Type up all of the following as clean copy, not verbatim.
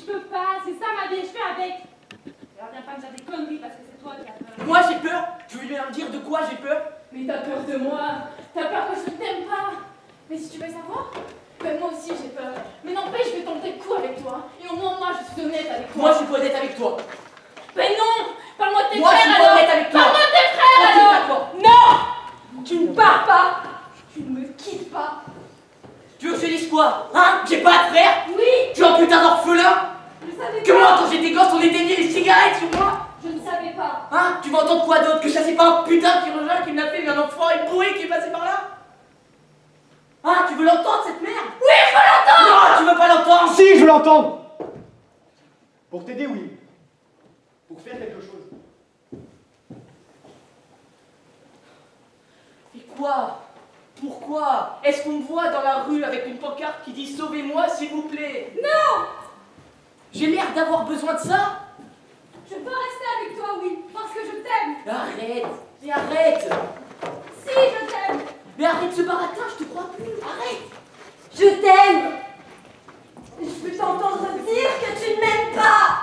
peux pas, c'est ça ma vie, je fais avec. Alors viens pas me dire des conneries parce que c'est toi qui as peur. Moi j'ai peur? Tu veux bien me dire de quoi j'ai peur? Mais t'as peur de moi, t'as peur que je ne t'aime pas. Mais si tu veux savoir, ben moi aussi j'ai peur. Mais n'empêche, je vais tenter le coup avec toi. Et au moins moi je suis honnête avec toi. Moi je suis pas honnête avec toi. Ben non, parle-moi de tes Moi, frères je suis alors. pas honnête avec toi. Parle-moi de tes frères Ok, alors. d'accord. Non, tu ne pars pas. Tu ne me quittes pas. Tu veux que je te dise quoi? Hein? J'ai pas de frère? Oui, Tu es un putain d'orphelin? je savais Que pas. moi quand j'étais gosse on éteignait les cigarettes sur moi? Je ne savais pas. Hein? Tu vas entendre quoi d'autre? Que ça c'est pas un putain de chirurgien qui me l'a fait, mais un enfant éprouvé qui est passé par là? Hein? Tu veux l'entendre cette merde? Oui, je veux l'entendre. Non, tu veux pas l'entendre? Si, je veux l'entendre. Pour t'aider, oui. Pour faire quelque chose. Mais quoi? Pourquoi? Est-ce qu'on me voit dans la rue avec une pancarte qui dit « Sauvez-moi, s'il vous plaît » ? Non. J'ai l'air d'avoir besoin de ça? Je peux rester avec toi, oui, parce que je t'aime. Arrête! Mais arrête! Si, je t'aime. Mais arrête ce baratin, je te crois plus! Arrête! Je t'aime. Je peux t'entendre dire que tu ne m'aimes pas.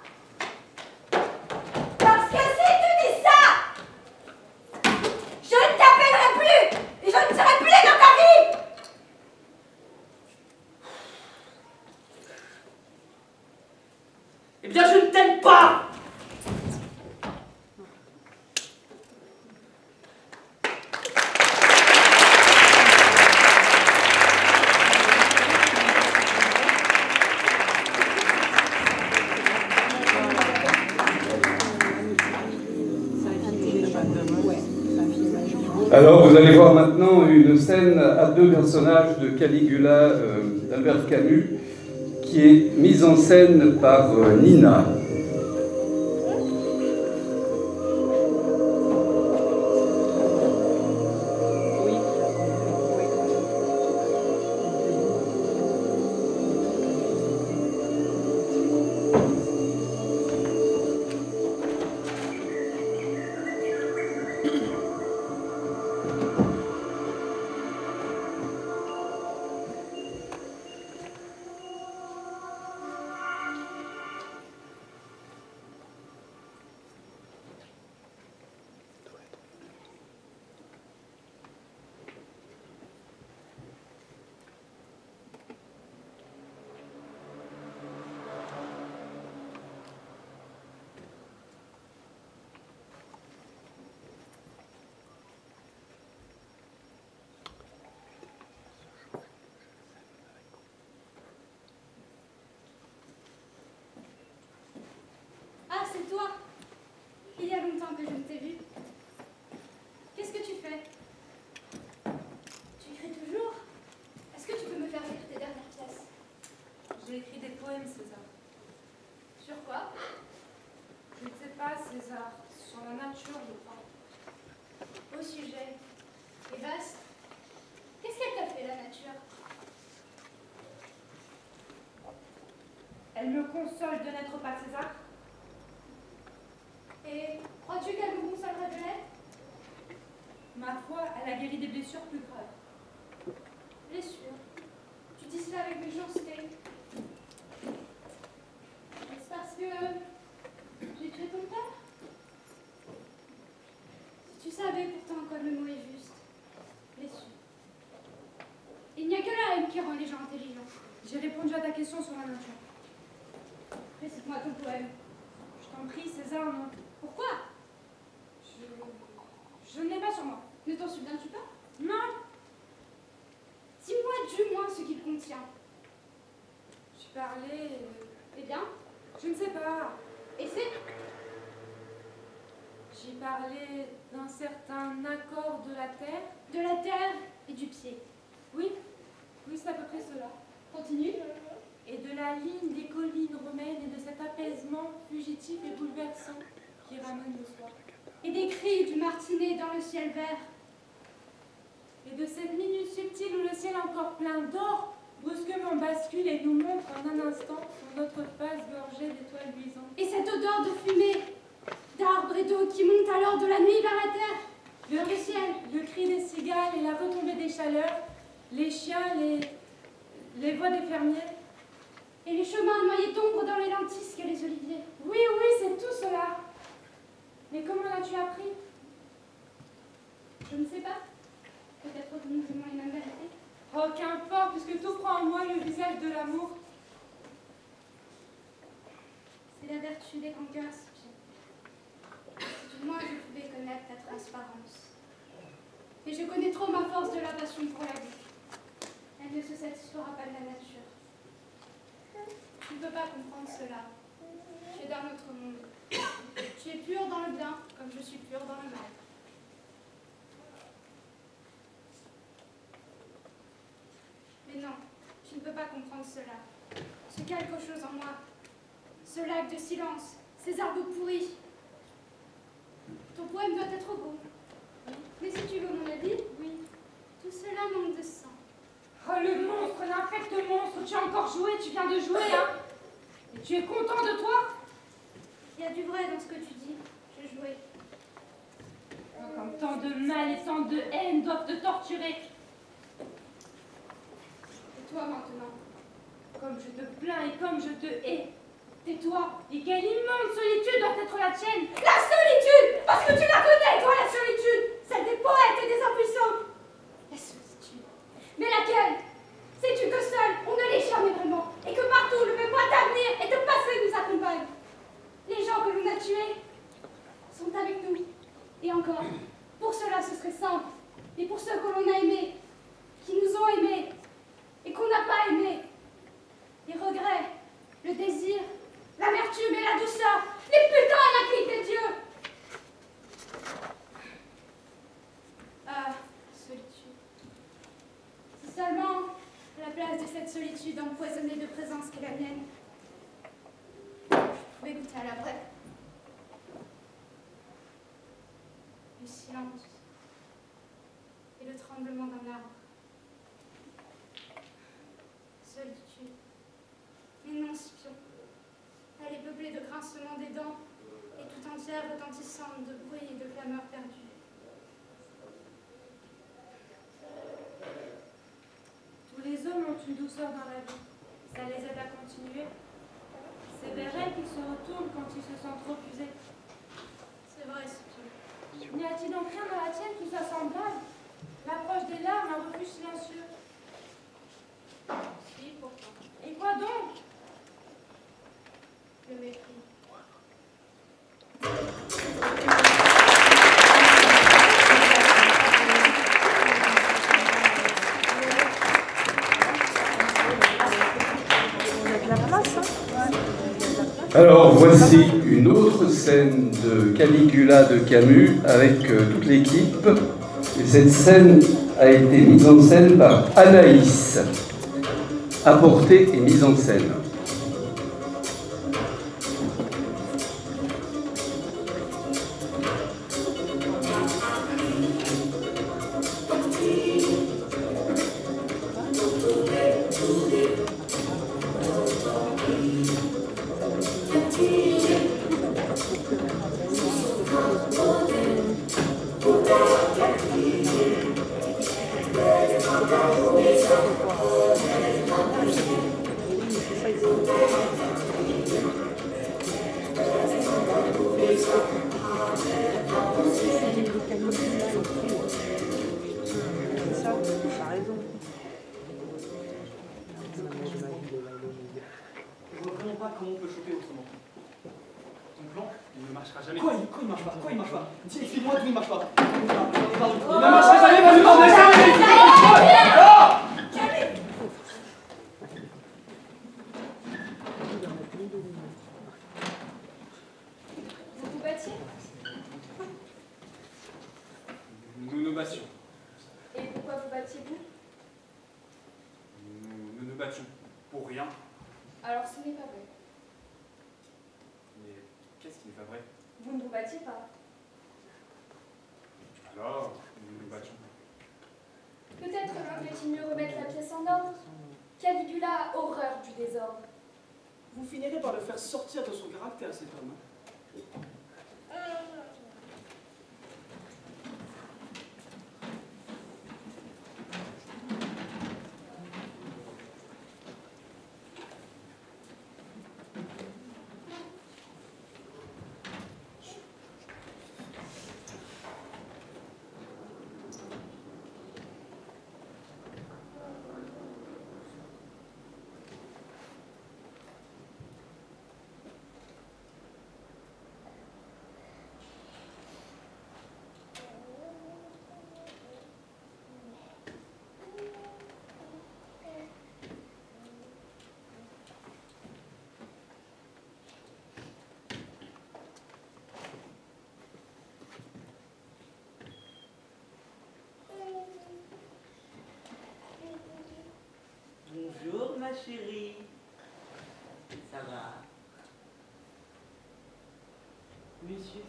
Parce que si tu dis ça, je ne t'appellerai plus et je ne serai plus dans ta vie. Eh bien, je ne t'aime pas! Alors, vous allez voir maintenant une scène à deux personnages de Caligula d'Albert Camus, qui est mise en scène par Nina. Ah, c'est toi. Il y a longtemps que je ne t'ai vu. Qu'est-ce que tu fais? Tu écris toujours? Est-ce que tu peux me faire lire tes dernières pièces? J'ai écrit des poèmes, César. Sur quoi? Je ne sais pas, César. Sur la nature, je crois. Au sujet. Et vaste. Qu'est-ce qu'elle t'a fait, la nature? Elle me console de n'être pas César. Et crois-tu qu'elle me consolera de l'être? Ma foi, elle a guéri des blessures plus graves. Blessure. Tu dis cela avec méchanceté. Est-ce parce que j'ai tué ton père? Si tu savais pourtant comme le mot est juste. Blessure. Il n'y a que la haine qui rend les gens intelligents. J'ai répondu à ta question sur la nature. Récite-moi ton poème. Je t'en prie, César, non. Pourquoi? Je ne l'ai pas sur moi. Ne t'en souviens-tu pas? Non. Dis-moi du moins ce qu'il contient. J'ai parlé... Eh bien, Je ne sais pas. et c'est... J'ai parlé d'un certain accord de la terre. De la terre et du pied. Oui, oui, c'est à peu près cela. Continue. Et de la ligne des collines romaines et de cet apaisement fugitif et bouleversant qui ramène le soir. Et des cris du martinet dans le ciel vert. Et de cette minute subtile où le ciel encore plein d'or brusquement bascule et nous montre en un instant sur notre face gorgée d'étoiles luisantes. Et cette odeur de fumée, d'arbres et d'eau qui monte alors de la nuit vers la terre, vers le ciel. Le cri des cigales et la retombée des chaleurs, les chiens, les voix des fermiers. Et les chemins noyés d'ombre dans le as-tu appris? Je ne sais pas. Peut-être que nous aimons les mêmes vérités. Oh, qu'importe, puisque tout prend en moi le visage de l'amour. C'est la vertu des grands cœurs, Scipio. Si du moins je pouvais connaître ta transparence. Mais je connais trop ma force de la passion pour la vie. Elle ne se satisfera pas de la nature. Tu ne peux pas comprendre cela. Tu es d'un autre monde. Tu es pur dans le bien, comme je suis pur dans le mal. Mais non, tu ne peux pas comprendre cela. Ce quelque chose en moi. Ce lac de silence, ces arbres pourris. Ton poème doit être beau. Mais si tu veux mon avis, oui, tout cela manque de sang. Oh, le monstre, l'infect monstre, tu as encore joué, tu viens de jouer, hein? Et tu es content de toi? Il y a du vrai dans ce que tu dis. Je jouais. Oh, comme tant de mal et tant de haine doivent te torturer. Et toi maintenant? Comme je te plains et comme je te hais. Tais-toi. Et quelle immense solitude doit être la tienne! La solitude! Parce que tu la connais, toi, la solitude! Celle des poètes et des impuissants! La solitude. Mais laquelle? Sais-tu que seul, on ne l'est jamais vraiment, et que partout, le même mois d'avenir et de passé nous accompagne? Les gens que l'on a tués sont avec nous. Et encore, pour cela, ce serait simple. Et pour ceux que l'on a aimés, qui nous ont aimés, et qu'on n'a pas aimés, les regrets, le désir, l'amertume et la douceur, les putains et la clique des dieux. Ah, solitude. Si seulement, à la place de cette solitude empoisonnée de présence qu'est la mienne, je pouvais goûter à la vraie. Le silence et le tremblement d'un arbre. Solitude. Mais non, Scipion. Elle est peuplée de grincements des dents et tout entière retentissante de bruit et de clameurs perdues. Tous les hommes ont une douceur dans la vie. Ça les aide à continuer. C'est vers elles qu'ils se retournent quand ils se sentent trop usés. C'est vrai, Scipion. N'y a-t-il donc rien dans la tienne qui soit semblable? L'approche des larmes, un refuge silencieux. Si, pourtant. Et quoi donc? Le mépris. Alors voici une autre scène de Caligula de Camus avec toute l'équipe. Et cette scène a été mise en scène par Anaïs, apportée et mise en scène. Je vois vraiment pas comment on peut choper autrement. Ton plan, il ne marchera jamais. Quoi, il marche pas? Quoi, il marche pas? Dis, explique-moi d'où il marche pas. Il Il ne marchera jamais, vas-y, Vous vous battiez? Nous nous battions. Et pourquoi vous battiez-vous? Nous nous battions pour rien. Alors ce n'est pas vrai. Mais qu'est-ce qui n'est pas vrai? Vous ne vous battiez pas. Alors, nous nous battions. Peut-être vaudrait-il mieux remettre la pièce en ordre. Caligula a horreur du désordre. Vous finirez par le faire sortir de son caractère, cet homme. chérie. Ça va. Lucius,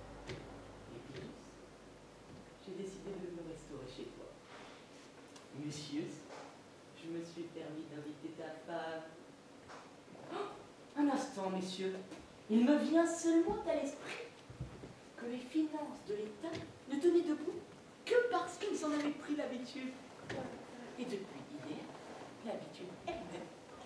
j'ai décidé de me restaurer chez toi. Lucius, je me suis permis d'inviter ta femme. Oh, un instant, messieurs. Il me vient seulement à l'esprit que les finances de l'État ne tenaient debout que parce qu'ils en avaient pris l'habitude. Et depuis hier, l'habitude elle-même.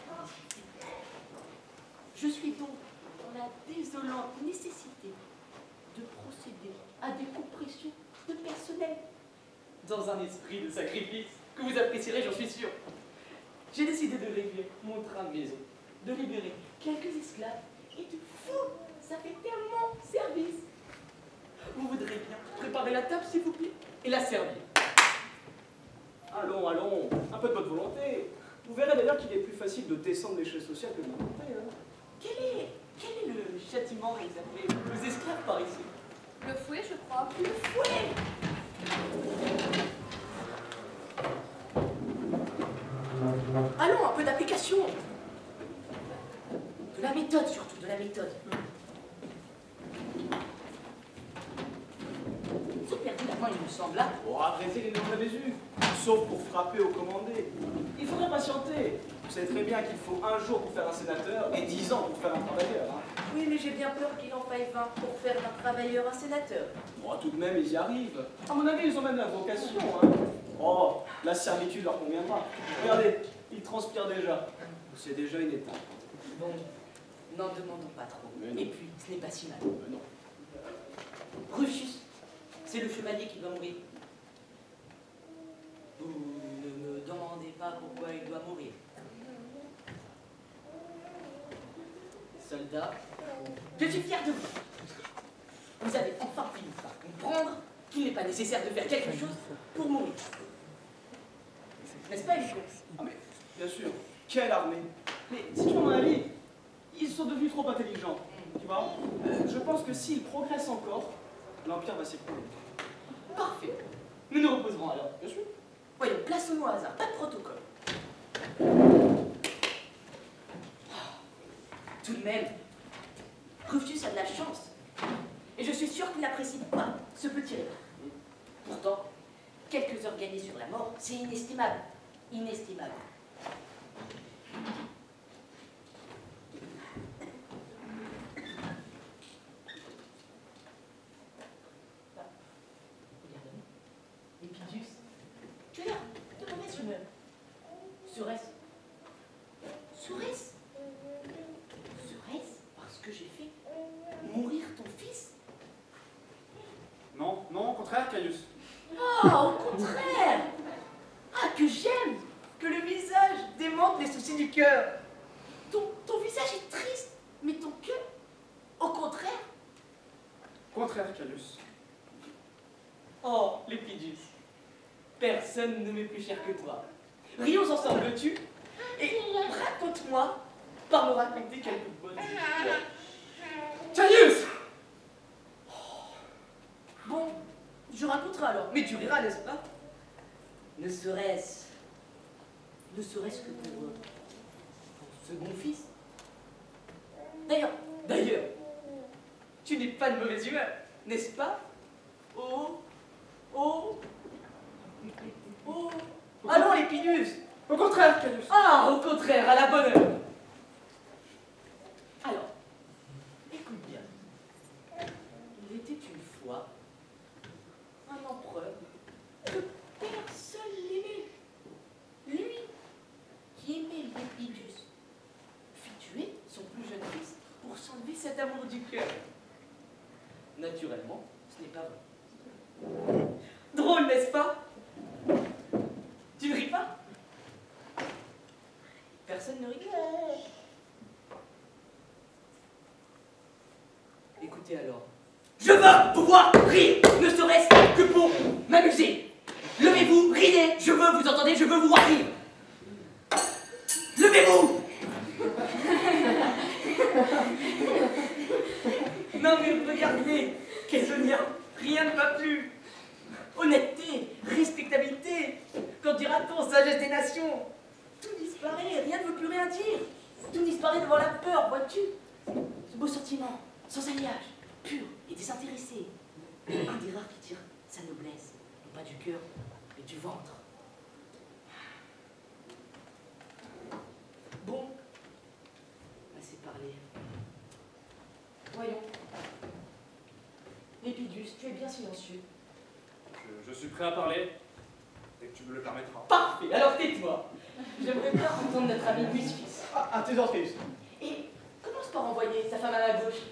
Je suis donc dans la désolante nécessité de procéder à des compressions de personnel. Dans un esprit de sacrifice que vous apprécierez, j'en suis sûr. J'ai décidé de régler mon train de maison, de libérer quelques esclaves et de fou, ça fait tellement service. Vous voudrez bien préparer la table, s'il vous plaît, et la servir. Allons, allons, un peu de votre volonté. Vous verrez d'ailleurs qu'il est plus facile de descendre l'échelle sociale que de monter. Hein. Quel est le châtiment réservé aux esclaves par ici? Le fouet, je crois. Le fouet! Allons, un peu d'application. De la méthode surtout, de la méthode. J'ai perdu la main, il me semble, là. Oh, arrêtez les avez eu. Sauf pour frapper au commandé. Il faudrait patienter. Vous savez très bien qu'il faut 1 jour pour faire un sénateur et 10 ans pour faire un travailleur. Hein. Oui, mais j'ai bien peur qu'il en faille 20 pour faire d'un travailleur un sénateur. Bon, tout de même, ils y arrivent. À mon avis, ils ont même la vocation. Hein. Oh, la servitude leur conviendra. Regardez, ils transpirent déjà. C'est déjà une étape. Bon, n'en demandons pas trop. Et puis, ce n'est pas si mal. Non. Rufus, c'est le chevalier qui doit mourir. Vous ne me demandez pas pourquoi il doit mourir. Soldats, je suis fier de vous. Vous avez enfin fini par comprendre qu'il n'est pas nécessaire de faire quelque chose pour mourir. N'est-ce pas, Hugo? Ah mais, bien sûr, quelle armée. Mais si tu veux mon avis, ils sont devenus trop intelligents. Tu vois, je pense que s'ils progressent encore, l'Empire va s'écrouler. Parfait. Nous nous reposerons alors. Bien sûr. Voyons, plaçons-nous au hasard, pas de protocole. Tout de même, Rufus a de la chance. Et je suis sûr qu'il n'apprécie pas ce petit repas. Pourtant, quelques heures gagnées sur la mort, c'est inestimable. Inestimable. Regarde-moi. Épidus, tu as l'air de mauvaise humeur. Serait-ce parce que j'ai fait mourir ton fils? Non, non, au contraire, Caius. Ah, au contraire! Ah, que j'aime que le visage démente les soucis du cœur. Ton visage est triste, mais ton cœur, au contraire. Contraire, Caius. Oh, Lépidus, personne ne m'est plus cher que toi. Rions ensemble, veux-tu? Et raconte-moi par me raconter quelques bonnes histoires. Caius! Bon, je raconterai alors, mais tu riras, n'est-ce pas? Ne serait-ce que pour ton second fils. D'ailleurs, tu n'es pas de mauvaise humeur, n'est-ce pas? Oh. Allons, Lépinus. Au contraire, Caius. Ah, au contraire, à la bonne heure. Alors, écoute bien. Il était une fois un empereur que personne n'aimait. Lui, qui aimait Lépidus, fit tuer son plus jeune fils pour s'enlever cet amour du cœur. Naturellement, ce n'est pas vrai. Drôle, n'est-ce pas? Tu ne ris pas? Personne ne rit. Écoutez alors. Je veux pouvoir rire, ne serait-ce que pour m'amuser. Levez-vous, riez, je veux, vous entendez, je veux vous voir rire. Levez-vous. Non mais regardez, Quessonia, rien ne va plus. Honnêteté, respectabilité, quand dira-t-on sagesse des nations? Tout disparaît. effaré, rien ne veut plus rien dire. Tout disparaît devant la peur, vois-tu? Ce beau sentiment, sans alliage, pur et désintéressé. Un des rares qui tire sa noblesse, non pas du cœur, mais du ventre. Bon, assez parlé. Voyons. Lépidus, tu es bien silencieux. Je suis prêt à parler, dès que tu me le permettras. Parfait, alors tais-toi. J'aimerais bien entendre notre ami Louis-Fils. À tes ordres, Caius. Et commence par envoyer ta femme à la gauche.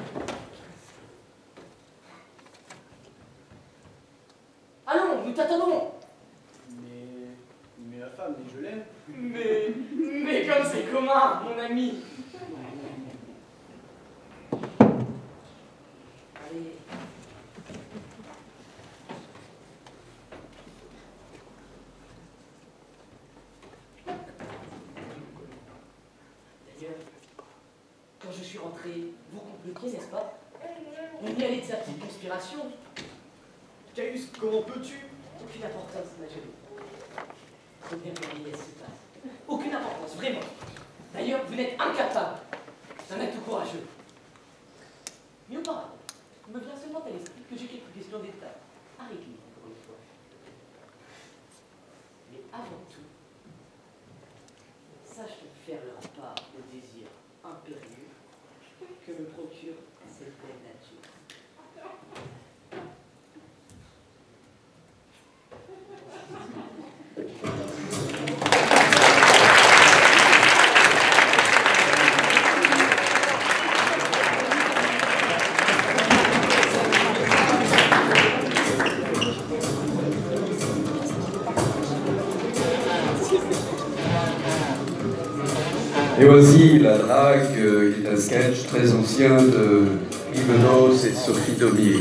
Allons, nous t'attendons. Mais ma femme, mais je l'aime. Mais comme c'est commun, mon ami. Allez. D'ailleurs, quand je suis rentré, vous complotiez, n'est-ce pas? On y allait de sa petite conspiration. Caius, comment peux-tu? Aucune importance, ma jolie. Faut bien que la vieillesse se passe. Aucune importance, vraiment. D'ailleurs, vous n'êtes incapable d'un acte courageux. Mais auparavant, il me vient seulement à l'esprit que j'ai quelques questions d'état à régler, encore une fois. Mais avant tout, sache faire leur part au désir impérieux que me procure cette belle nature. Et voici La Drague, qui est un sketch très ancien de Yves et de Sophie Daumier.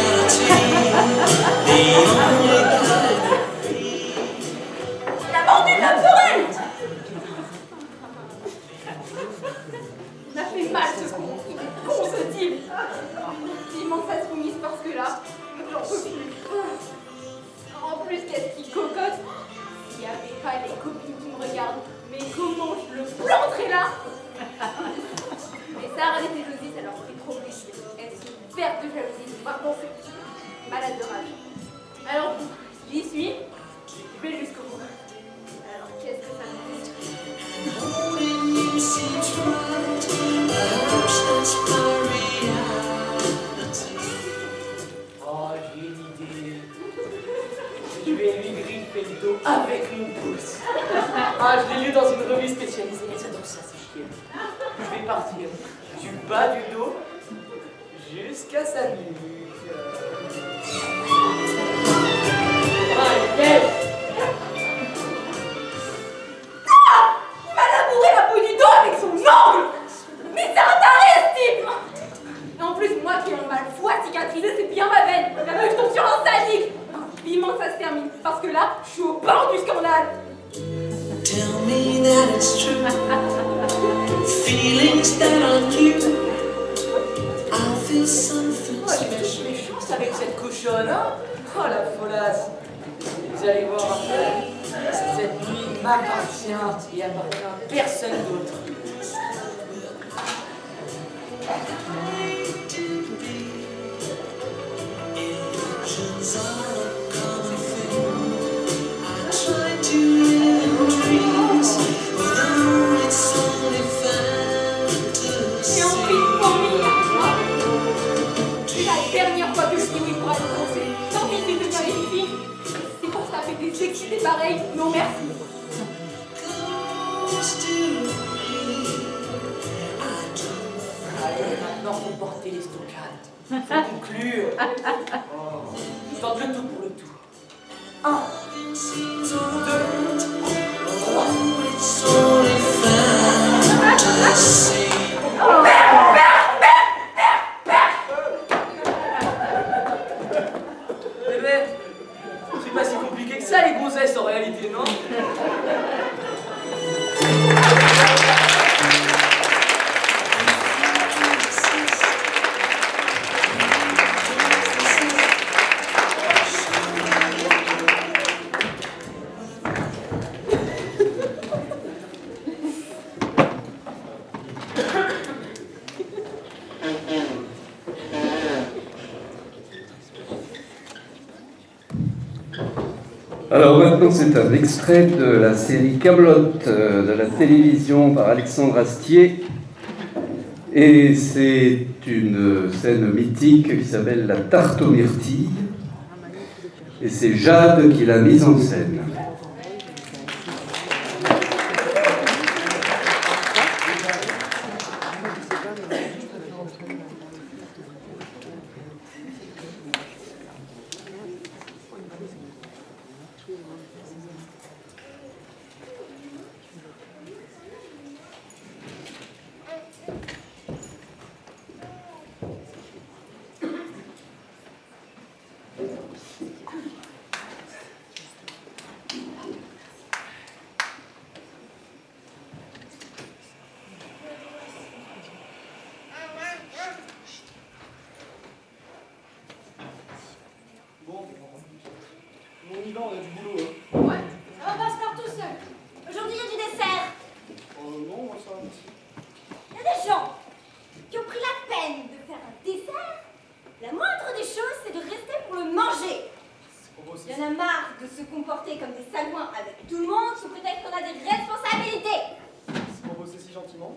La mort du fait mal ce con. Il est con ce type. Vivement que ça se finisse parce que là, j'en peux plus. En plus, qu'est-ce qu'il cocotte? S'il n'y avait pas les copines qui me regardent, mais comment je le planterais là? Mais Sarah et Josie, ça leur fait trop plaisir. Elles sont vertes de jalousie de voir penser. Malade de rage. Alors, j'y suis, je vais jusqu'au bout. Alors, qu'est-ce que ça me fait? Oh, j'ai une idée. Je vais lui griffer le dos avec mon pouce. Ah, je l'ai lu dans une revue spécialisée. Et j'adore ça, c'est chiant. Je vais partir du bas du dos jusqu'à sa nuque. Ah, yes! Il m'a labouré la peau du dos avec son ongle! Mais c'est un taré ce type! Et en plus, moi qui ai un mal foi cicatrisé, c'est bien ma veine! La meuf tombe sur un sadique! Vivement que ça se termine, parce que là, je suis au bord du scandale! Tell me that it's true. Feelings that aren't you. I feel something Oh, j'ai special. toutes mes chances avec cette cochonne, hein? Oh, la folasse! Vous allez voir après, cette nuit m'appartient et appartient à personne d'autre. Illusions are a common thing. I try to live in dreams, but though it's only J'ai envie de vomir! C'est la dernière fois que je dis oui pour aller danser. Tant pis de devenir les filles. C'est pour ça que des excités pareils. Non merci. Allez, maintenant faut porter les stockades. Faut conclure. Oh. Tente le tout pour le tout. 1, 2, 3. Eh ben, c'est pas si compliqué que ça les gonzesses en réalité, non? Alors maintenant, c'est un extrait de la série Kaamelott de la télévision par Alexandre Astier. Et c'est une scène mythique qui s'appelle La tarte aux myrtilles. Et c'est Jade qui l'a mise en scène. Bon, on y va, on a du boulot. Hein. Ouais, ça va pas se faire tout seul. Aujourd'hui, il y a du dessert. Non, moi ça va. Il y a des gens qui ont pris la peine de faire un dessert. La moindre des choses, c'est de rester pour le manger. Il y en a marre de se comporter comme des salouins avec tout le monde sous prétexte qu'on a des responsabilités. C'est pour bosser si gentiment.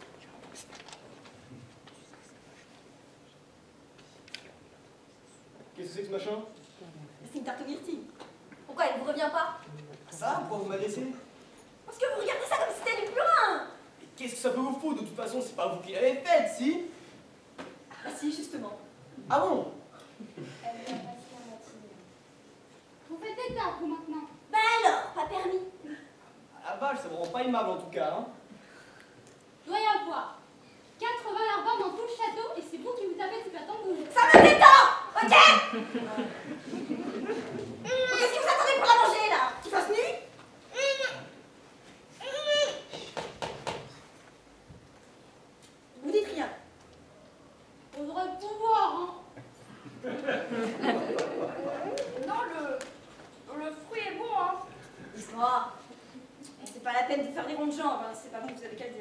Qu'est-ce que c'est que ce machin? C'est une tarte aux myrtilles. Pourquoi elle vous revient pas? Ça, pourquoi vous m'avez laissé? Parce que vous regardez ça comme si c'était du purin. Et qu'est-ce que ça peut vous foutre? De toute façon, c'est pas vous qui l'avez faite, si? Ah si, justement. Ah bon? Vous faites des tartes, vous, maintenant. Bah alors, pas permis. Ah vache, ça me rend pas aimable en tout cas, hein. Doit y avoir 80 larbins dans tout le château et c'est vous qui vous tapez ces bâtons de Ça me détend, ok? Qu'est-ce que vous attendez pour la manger, là? Qu'il fasse nu? Vous dites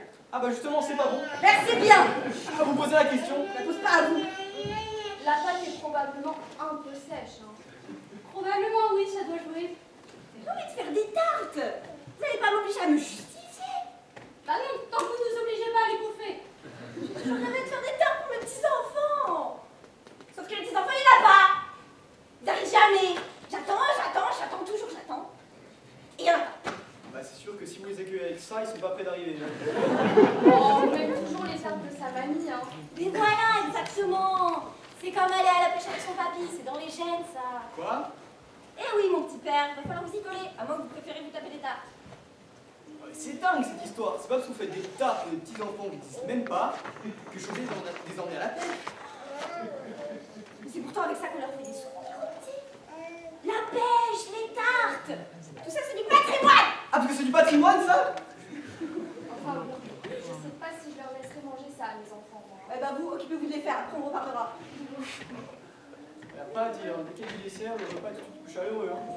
Ah bah justement, c'est pas bon. Merci bien. Ah, vous posez la question. Ça pose pas à vous. La pâte est probablement un peu sèche. Hein. Probablement, oui, ça doit jouer. J'ai envie de faire des tartes. Vous n'allez pas m'obliger à me justifier. Bah non, tant que vous nous obligez pas à les bouffer. Je rêvais de faire des tartes pour mes petits-enfants. Sauf que les petits-enfants, il n'y en a pas. Ils n'arrivent jamais. J'attends, toujours j'attends. Et il n'y en a pas. Bah c'est sûr que si vous les accueillez avec ça, ils sont pas prêts d'arriver. Oh, on aime toujours les tartes de sa mamie, hein. Mais voilà, exactement. C'est comme aller à la pêche avec son papy, c'est dans les gènes, ça. Quoi? Eh oui, mon petit père, va falloir vous y coller, à moins que vous préférez vous taper des tartes. C'est dingue cette histoire. C'est pas parce que vous faites des tartes pour des petits enfants qui n'existent même pas que je vais les emmener à la pêche. Mais c'est pourtant avec ça qu'on leur fait des sous. La pêche, les tartes, tout ça c'est du patrimoine. Ah, parce que c'est du patrimoine, ça? Enfin bon, je sais pas si je leur laisserai manger ça à mes enfants, moi. Eh ben vous, occupez-vous de les faire, après on reparlera. Y a pas à dire, dès qu'il y a du dessert, le repas est tout chaleureux. Hein.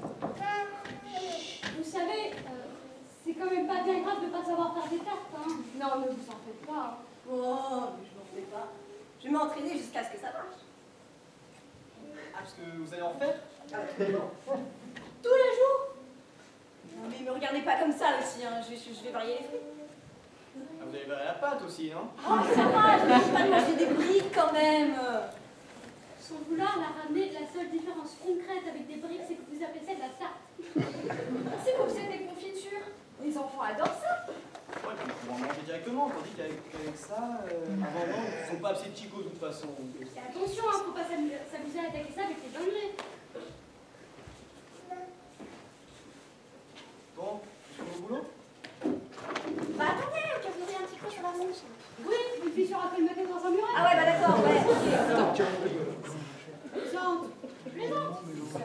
Vous savez, c'est quand même pas bien grave de pas savoir faire des tartes, hein. Non, ne vous en faites pas. Oh, mais je m'en fais pas. Je vais m'entraîner jusqu'à ce que ça marche. Ah, parce que vous allez en faire? Tous les jours. Non mais me regardez pas comme ça aussi, hein. Je vais varier les fruits. Ah, vous allez varier la pâte aussi, non? Oh ça va, je ne pas de manger des briques quand même. Sans vouloir la ramener, la seule différence concrète avec des briques, c'est que vous appelez ça de la tarte. C'est que vous faites des confitures. Les enfants adorent ça. Ouais, puis on va en manger directement, tandis qu'avec ça, avant non, ils sont pas assez chico de toute façon. Et attention, hein, faut pas s'amuser à attaquer ça avec les dangers. Bon, je vais au boulot? Bah attendez, que vous ayez un petit creux sur la manche. Oui, une fille sera colmatée dans un muret. Ah ouais, bah d'accord, ouais. Plaisante. Plaisante.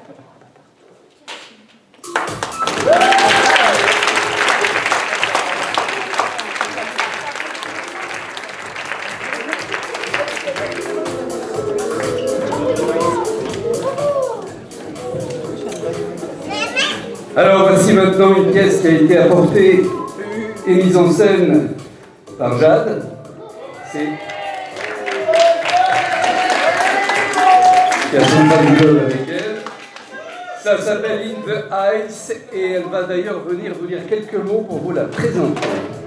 Alors voici maintenant une pièce qui a été apportée et mise en scène par Jade. C'est qui a son fan club avec elle. Ça s'appelle In the Heights et elle va d'ailleurs venir vous dire quelques mots pour vous la présenter.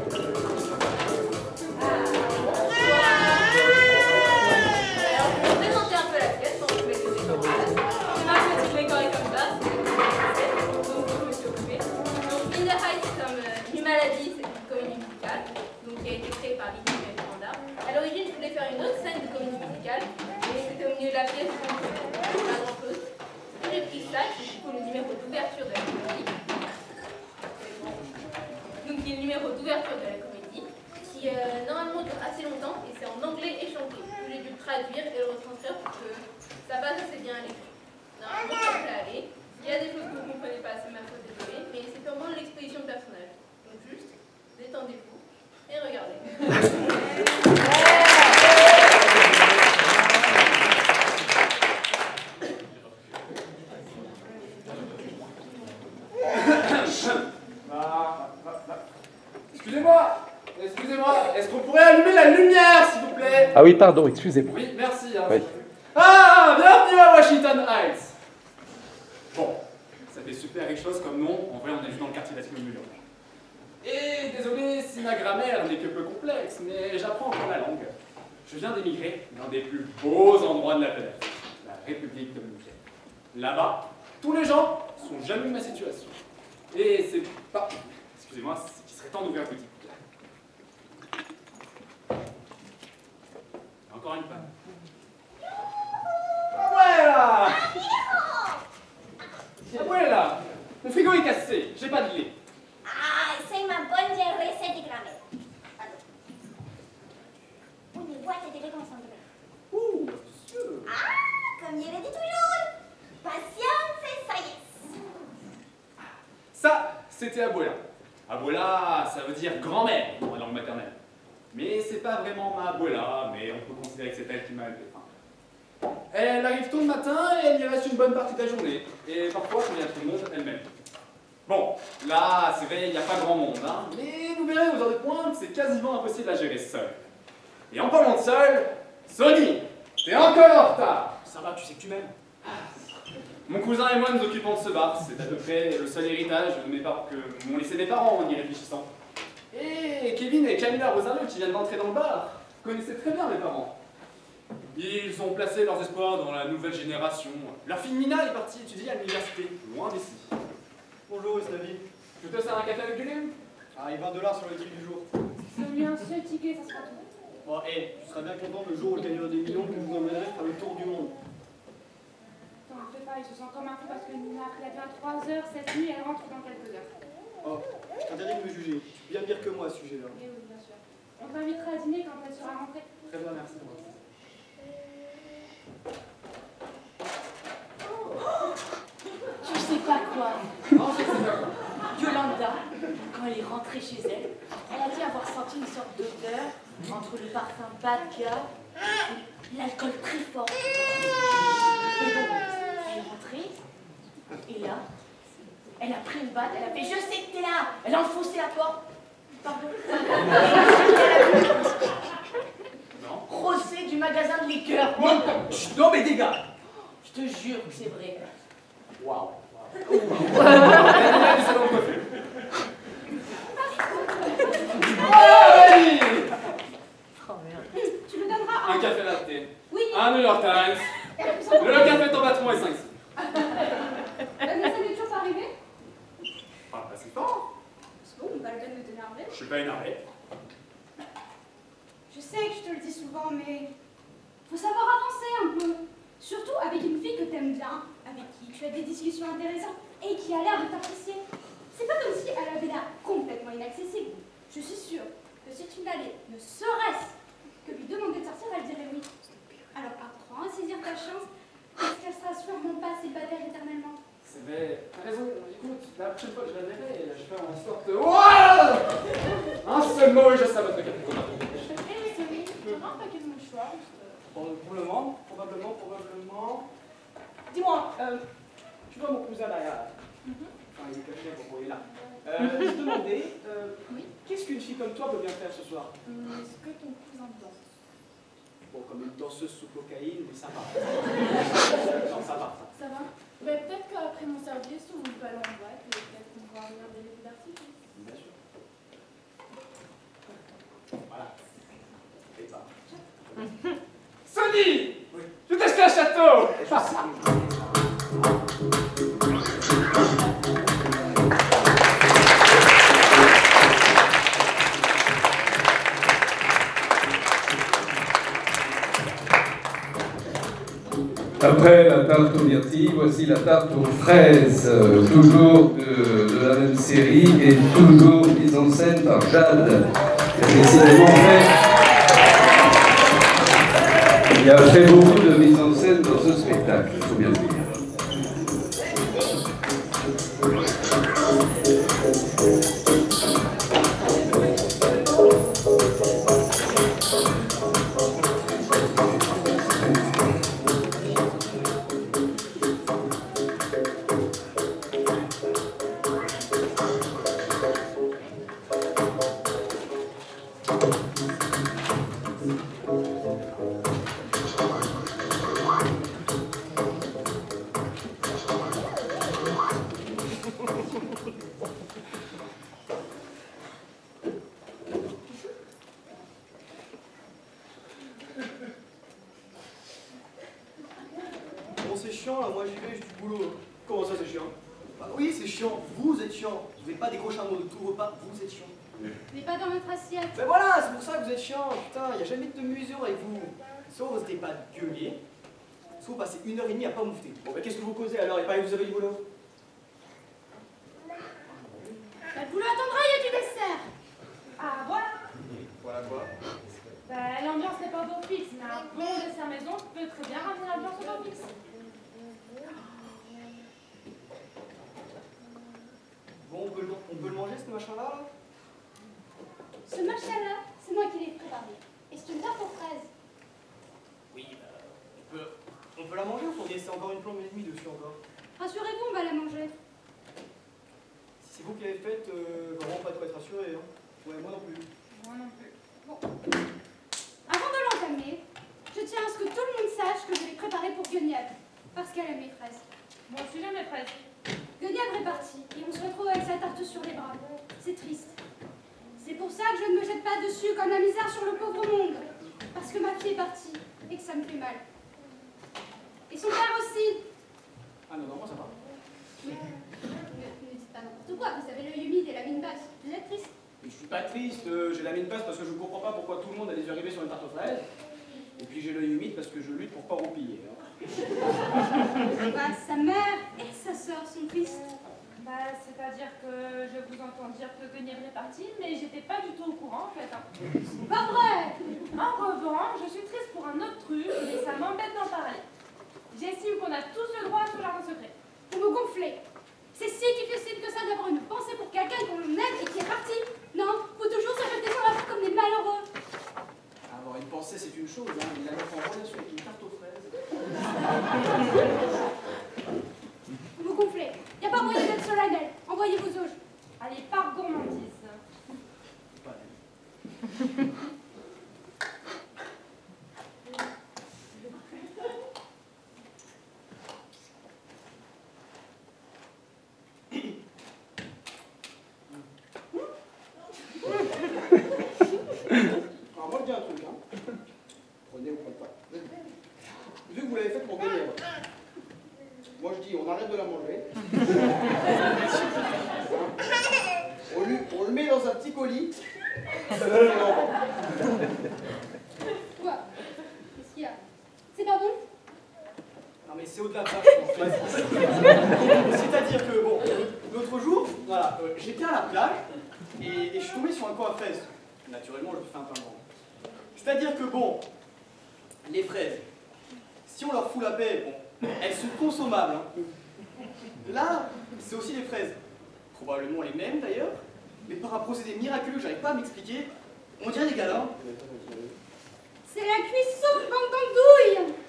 Normalement dure assez longtemps et c'est en anglais et chanté. J'ai dû le traduire et le retranscrire pour que ça passe assez bien à l'écrit. Normalement ça peut aller. Il y a des choses que vous ne comprenez pas, c'est ma faute, désolée, mais c'est purement l'exposition de personnage. Donc juste, détendez-vous et regardez. Excusez-moi, est-ce qu'on pourrait allumer la lumière, s'il vous plaît? Ah oui, pardon, excusez-moi. Oui, merci. Hein. Oui. Ah, bienvenue à Washington Heights. Bon, ça fait super riche chose comme nom, en vrai on est juste dans le quartier latino de New York. Et désolé si ma grammaire n'est que peu complexe, mais j'apprends encore la langue. Je viens d'émigrer dans des plus beaux endroits de la planète, la République dominicaine. Là-bas, tous les gens sont jaloux de ma situation. Et c'est pas... Excusez-moi, c'est qu'il serait temps d'ouvrir un petit. Encore une panne. Voilà! Voilà! Mon frigo est cassé, j'ai pas de lait. Ah, c'est ma bonne vieille recette de grammaire. Pardon. Une boîte d'élégance anglaise. Ouh, monsieur! Ah, comme il le dit toujours. Patience et sagesse. Ça, c'était abuela. Abuela, ça veut dire grand-mère en langue maternelle. Mais c'est pas vraiment ma abuela, mais on peut considérer que c'est elle qui m'a élevé. Enfin, elle arrive tôt le matin et elle y reste une bonne partie de la journée. Et parfois, quand il y a trop de monde, elle-même. Bon, là, c'est vrai, il n'y a pas grand monde, hein. Mais vous verrez, aux heures de pointe, c'est quasiment impossible à gérer seul. Et en parlant de seul, Sony, t'es encore en retard. Ça va, tu sais que tu m'aimes. Mon cousin et moi nous occupons de ce bar. C'est à peu près le seul héritage que m'ont laissé mes parents en y réfléchissant. Et Kevin et Camilla Rosario, qui viennent d'entrer dans le bar, connaissaient très bien mes parents. Ils ont placé leurs espoirs dans la nouvelle génération. Leur fille Nina est partie étudier à l'université, loin d'ici. Bonjour, c'est David. Tu te sers un café avec du lait? Ah, et 20 $ sur le ticket du jour. Celui un seul ticket, ça sera tout. Bon, hé, tu seras bien content le jour où je gagnerai des millions que je vous emmènerai faire le tour du monde. Attends, ne fais pas, il se sent comme un fou parce que Nina a pris l'avion à 3h cette nuit, elle rentre dans quelques heures. Oh, je t'interdis de me juger. Tu es bien pire que moi à ce sujet-là. Eh oui, bien sûr. On t'invitera à dîner quand elle sera rentrée. Très bien, merci. Je sais pas quoi. Non, je sais pas quoi. Yolanda, quand elle est rentrée chez elle, elle a dit avoir senti une sorte d'odeur entre le parfum bas de gamme et l'alcool très fort. Et donc, elle est rentrée, et là, elle a pris une batte, elle a fait « Je sais que t'es là !» Elle a enfoncé la porte. Pardon. Et elle a vu Rosé du magasin de liqueurs. Non, mais des gars. Je te jure que c'est vrai. Waouh. Elle du salon de coiffure. Oh merde. Tu me donneras Un café latte. Oui. Un New York Times. Le café ton patron est 5. La maison est toujours pas arrivée? Parle pas si fort. C'est bon, pas le peine de t'énerver. Je suis pas énervé. Je sais que je te le dis souvent, mais faut savoir avancer un peu. Surtout avec une fille que t'aimes bien, avec qui tu as des discussions intéressantes et qui a l'air de t'apprécier. C'est pas comme si elle avait l'air complètement inaccessible. Je suis sûre que si tu n'allais ne serait-ce que lui demander de sortir, elle dirait oui. Alors apprends à saisir ta chance, parce qu'elle sera sûrement pas célibataire éternellement. C'est vrai, t'as raison. Écoute, la prochaine fois que je la verrai, je ferai en sorte de... Wow, un seul mot et je sabote le café ton patron. Hé, Sony, tu auras un paquet de mouchoirs? Probablement. Dis-moi, tu vois mon cousin là, enfin il est caché, vous voyez là. Je me demandais, qu'est-ce qu'une fille comme toi peut bien faire ce soir? Est-ce que ton cousin danse? Bon, comme une danseuse sous cocaïne, mais ça va. Non, ça va. Ça va? Ben, peut-être qu'après mon service, on va aller en boîte et peut-être qu'on va regarder les feux d'artifice. Bien sûr. Voilà. Et pas. Sony, je t'ai acheté un château. Après la tarte aux myrtilles, voici la tarte aux fraises, toujours de la même série et toujours mise en scène par Jade. Décidément il a fait beaucoup de mise en scène dans ce spectacle, il faut bien le dire. Bon, c'est chiant là, moi j'y vais, j'ai du boulot. Comment ça c'est chiant? Bah oui, c'est chiant, vous êtes chiant. Vous n'avez pas décroché un mot de tout repas, vous êtes chiant. Mais pas dans notre assiette. Ben voilà, c'est pour ça que vous êtes chiant, putain, il n'y a jamais de mesure avec vous. Soit vous n'êtes pas gueulier, soit vous passez 1h30 à pas moufter. Bon, ben qu'est-ce que vous causez alors, et pareil, vous avez du boulot? Bah, le boulot attendra, il y a du dessert. Ah, voilà. Voilà quoi? Bah, l'ambiance n'est pas au beau fixe, mais un bon dessert maison peut très bien ramener l'ambiance au beau fixe. Bon, on peut le manger ce machin-là là? Ce machin-là, c'est moi qui l'ai préparé. Et c'est une tarte aux fraises. Oui, on peut la manger ou faut laisser encore une plombe et demie dessus encore? Rassurez-vous, on va la manger. vous qui l'avez faite, vraiment pas de quoi être rassuré. Hein. Ouais, moi non plus. Moi non plus. Bon. Avant de l'entamer, je tiens à ce que tout le monde sache que je l'ai préparé pour Guenièvre, parce qu'elle aime les fraises. Moi aussi j'aime les fraises. Guenièvre est partie, et on se retrouve avec sa tarte sur les bras. C'est triste. C'est pour ça que je ne me jette pas dessus comme la misère sur le pauvre monde. Parce que ma fille est partie, et que ça me fait mal. Et son père aussi. Ah non, moi ça va. Ne dites pas n'importe quoi, vous avez l'œil humide et la mine basse. Vous êtes triste. Mais je suis pas triste, j'ai la mine basse parce que je ne comprends pas pourquoi tout le monde a les yeux rivés sur une tarte aux fraises. Et puis j'ai l'œil humide parce que je lutte pour pas roupiller. Hein. Bah, sa mère et sa sœur sont tristes. Bah, c'est-à-dire que je vous entends dire que Guenièvre est partie, mais j'étais pas du tout au courant en fait. Hein. C'est pas vrai. En revanche, je suis triste pour un autre truc, mais ça m'embête d'en parler. J'estime qu'on a tous le droit à tout jardin secret. Vous me gonflez. C'est si difficile que ça d'avoir une pensée pour quelqu'un qu'on aime et qui est parti. Non, faut toujours se jeter sur la terre comme des malheureux. Avoir une pensée, c'est une chose, hein, mais la mettre en relation avec une tarte aux fraises. Vous me gonflez. Y a pas moyen d'être solennel. Envoyez vos auges. Allez, par gourmandise. Pas elle. Alors moi je dis un truc, hein. Prenez ou prenez pas. Vu que vous l'avez fait pour Guenièvre, moi je dis on arrête de la manger. On le met dans un petit colis. Quoi? Qu'est-ce qu'il y a? C'est pas bon? Non mais c'est au-delà de ça, en fait. C'est-à-dire que, bon, l'autre jour, voilà, j'étais à la plage et je suis tombé sur un coin à fraises. Naturellement, je fais un pain blanc. C'est-à-dire que, bon, les fraises, si on leur fout la paix, bon, elles sont consommables. Hein. Là, c'est aussi des fraises. Probablement les mêmes d'ailleurs, mais par un procédé miraculeux que j'arrive pas à m'expliquer, on dirait des galins. C'est la cuisson, bande d'andouilles.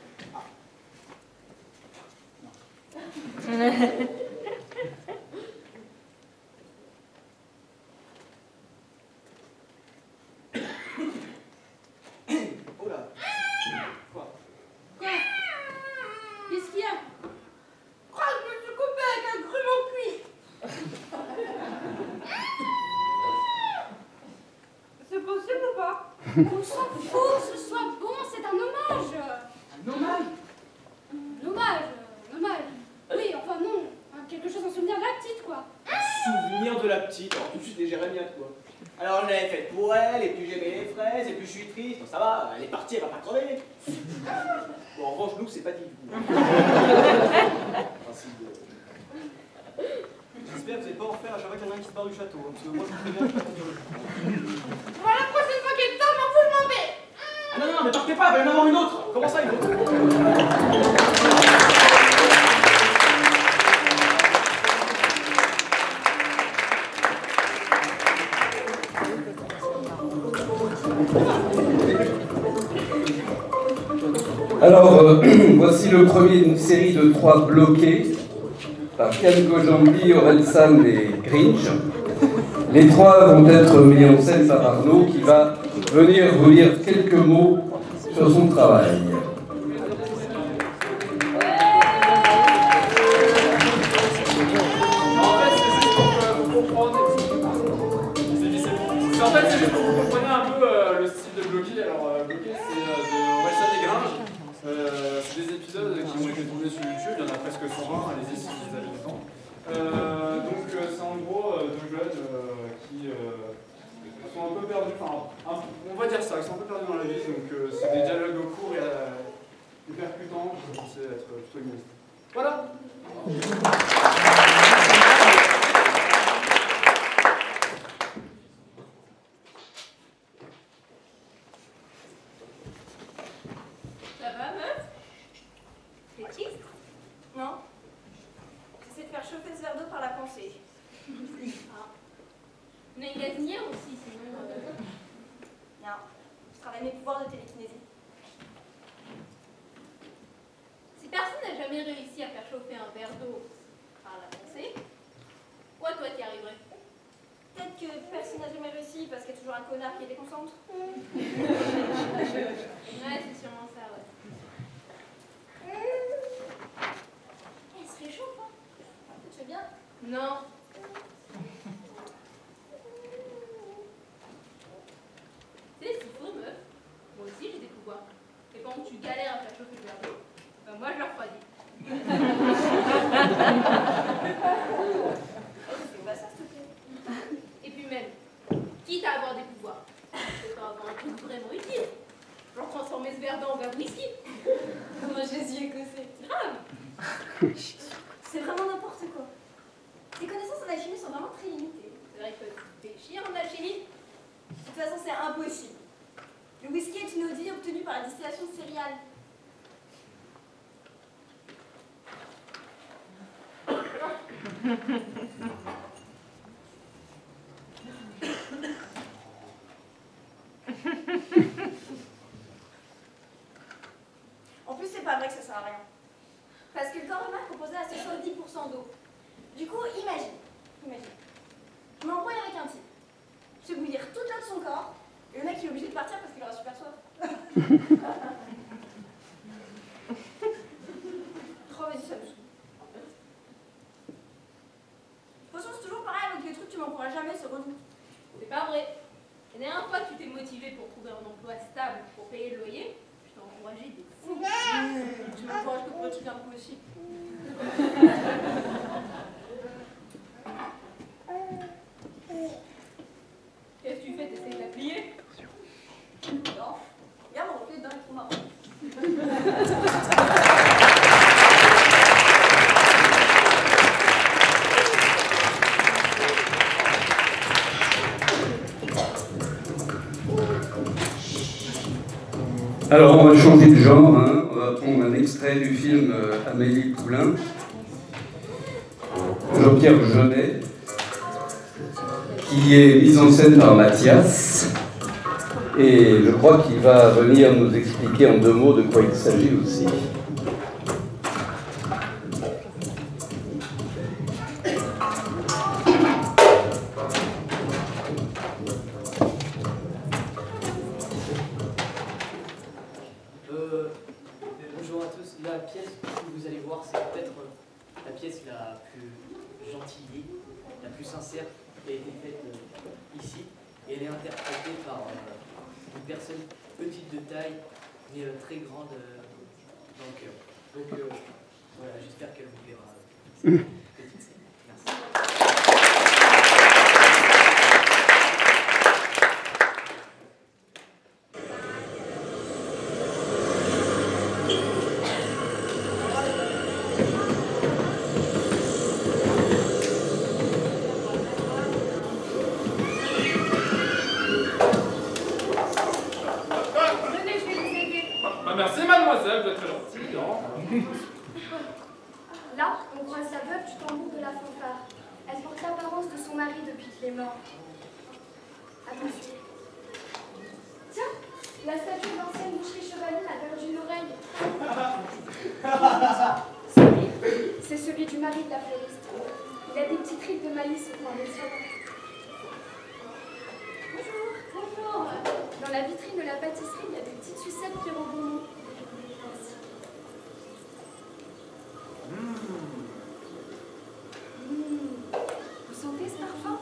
Oh là. Quoi? Quoi? Qu'est-ce qu'il y a? Crois que je me suis coupé avec un grumeau cuit. C'est possible ou pas? On s'en fout, ce soit bon, c'est un hommage. Un hommage? Hommage. Oui, enfin non, quelque chose en souvenir de la petite, quoi. Souvenir de la petite, alors tout de suite les jérémiades quoi. Alors je l'avais faite pour elle, et puis j'aimais les fraises, et puis je suis triste, ça va, elle est partie, elle va pas crever. Bon, en revanche, nous, c'est pas dit du coup. J'espère que vous n'allez pas en refaire à chaque fois qu'il y en a un qui se barre du château, hein, parce que moi je vous préviens, je suis pas content. Moi, la prochaine fois qu'il y a temps, m'en fout, je m'en vais. Ah non, mais partez pas, il va y en avoir une autre. Comment ça, une autre? Alors, voici le premier d'une série de 3 bloqués par Kian Kojandi, Orelsan et Grinch. Les 3 vont être mis en scène par Arnaud qui va venir vous lire quelques mots sur son travail. En fait, c'est juste pour que vous compreniez un peu le style de Bloqué. Alors, Bloqué, c'est de Orelsan et Grinch. C'est des épisodes qui ont été tournés sur YouTube, il y en a presque 120, allez-y si vous avez le temps. Donc, c'est en gros 2 jeunes qui sont un peu perdus, enfin, on va dire ça, ils sont un peu perdus dans la vie, donc c'est des dialogues courts et percutants, je pensais être plutôt humoristes. Voilà! Ça va, meuf? T'es triste? Non? J'essaie de faire chauffer ce verre d'eau par la pensée. Ah. On a une gazinière aussi, sinon. Non, je travaille mes pouvoirs de télékinésie. Si personne n'a jamais réussi à faire chauffer un verre d'eau par la pensée, pourquoi toi t'y arriverais? que personne n'a jamais réussi parce qu'il y a toujours un connard qui les déconcentre. Ouais, c'est sûrement ça, ouais. Elle se réchauffe, hein. Tu fais bien? Non. Tu sais, s'il faut, meuf, moi aussi j'ai des pouvoirs. Et pendant que tu galères à faire chauffer le verre d'eau, ben moi je le refroidis. C'est pas ça, s'il te plaît. Et puis même, quitte à avoir des pouvoirs, je peux avoir un truc vraiment utile. Genre transformer ce verre d'eau en verre de whisky. Comme un Jésus écossais. Grave. C'est vraiment n'importe quoi. Tes connaissances en alchimie sont vraiment très limitées. C'est vrai que tu déchires en alchimie. De toute façon, c'est impossible. Le whisky est une eau-de-vie obtenue par la distillation de céréales. En plus, c'est pas vrai que ça sert à rien. Parce que le corps humain est composé à 70% d'eau. Du coup, imagine. Je m'embrouille avec un type. Je fais bouillir toute l'eau de son corps, et le mec il est obligé de partir parce qu'il aura super soif. Oh, vas-y, ça me saoule. De toute façon, c'est toujours pareil avec les trucs, tu m'en pourras jamais, c'est relou. C'est pas vrai. La dernière fois que tu t'es motivé pour trouver un emploi stable pour payer le loyer, je t'ai encouragé des fous. Tu m'encourages que pour le truc un peu aussi. Qu'est-ce que tu fais? T'essayes de la plier? Non. Regarde, mon reflet dedans est trop marrant. Alors on va changer de genre, hein. On va prendre un extrait du film Amélie Poulain, Jean-Pierre Jeunet, qui est mise en scène par Mathias, et je crois qu'il va venir nous expliquer en 2 mots de quoi il s'agit aussi. Bonjour à tous. La pièce que vous allez voir, c'est peut-être la pièce la plus gentille, la plus sincère qui a été faite ici. Et elle est interprétée par une personne petite de taille, mais très grande dans le cœur. Donc voilà, j'espère qu'elle vous plaira. Cette petite scène. Merci. Venez, je vais vous aider. Merci mademoiselle, vous êtes très gentille. Hein. Là, on croise la veuve du tambour de la fanfare. Elle porte l'apparence de son mari depuis qu'il est mort. Attention. Tiens, la statue d'ancienne boucherie chevalier a perdu une oreille. C'est celui du mari de la fleuriste. Il a des petites rides de malice au coin des yeux. Bonjour. Bonjour. Dans la vitrine de la pâtisserie, il y a des petites sucettes qui rebondissent. Merci. Vous sentez ce parfum?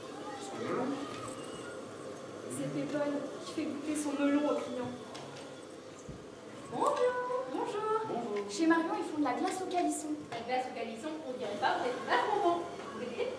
C'est Pépone qui fait goûter son melon au client. Bonjour. Bonjour. Chez Marion, ils font de la glace au calisson. La glace au calisson, on dirait pas, vous êtes vachement bon. Vous voulez?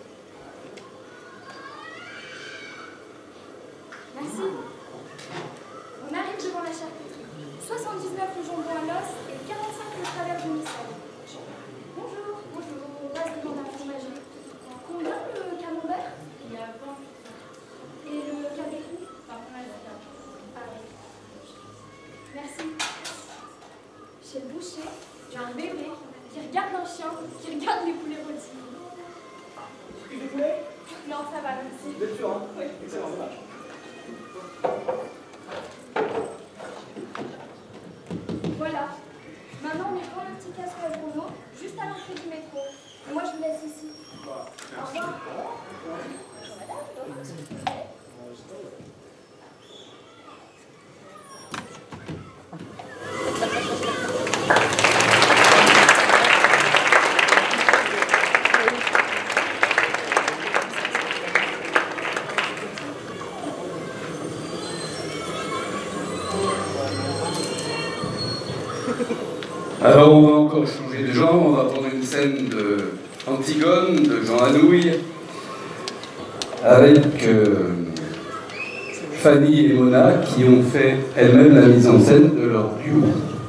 Merci. On arrive devant la charcuterie. 79 le jambon à l'os et 45 le travers de missel. Bonjour. Bonjour. On passe devant un fromager. Combien le camembert? Il y a 20. Et le cabécou? Par contre, elle Ah oui. Merci. Chez le boucher, il y a un bébé qui regarde un chien, qui regarde les poulets rôtis. Plus de poulet? Non, ça va, merci. Vous êtes sûr, hein? Oui. Excellent, dommage. Voilà. Maintenant, on est devant le petit casque à Bruno, juste à l'entrée du métro. Et moi, je vous laisse ici. Au revoir. Bonjour, madame. Alors on va encore changer de genre, on va prendre une scène de Antigone, de Jean Anouilh, avec Fanny et Mona qui ont fait elles-mêmes la mise en scène de leur duo.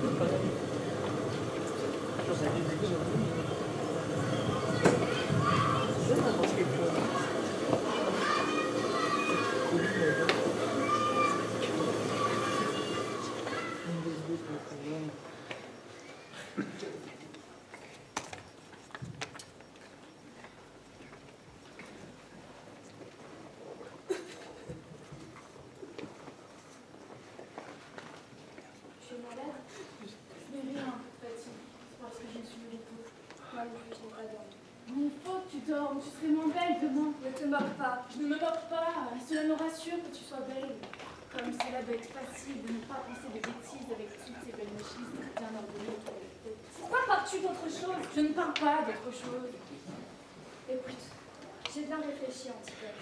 J'ai bien réfléchi, Antigone.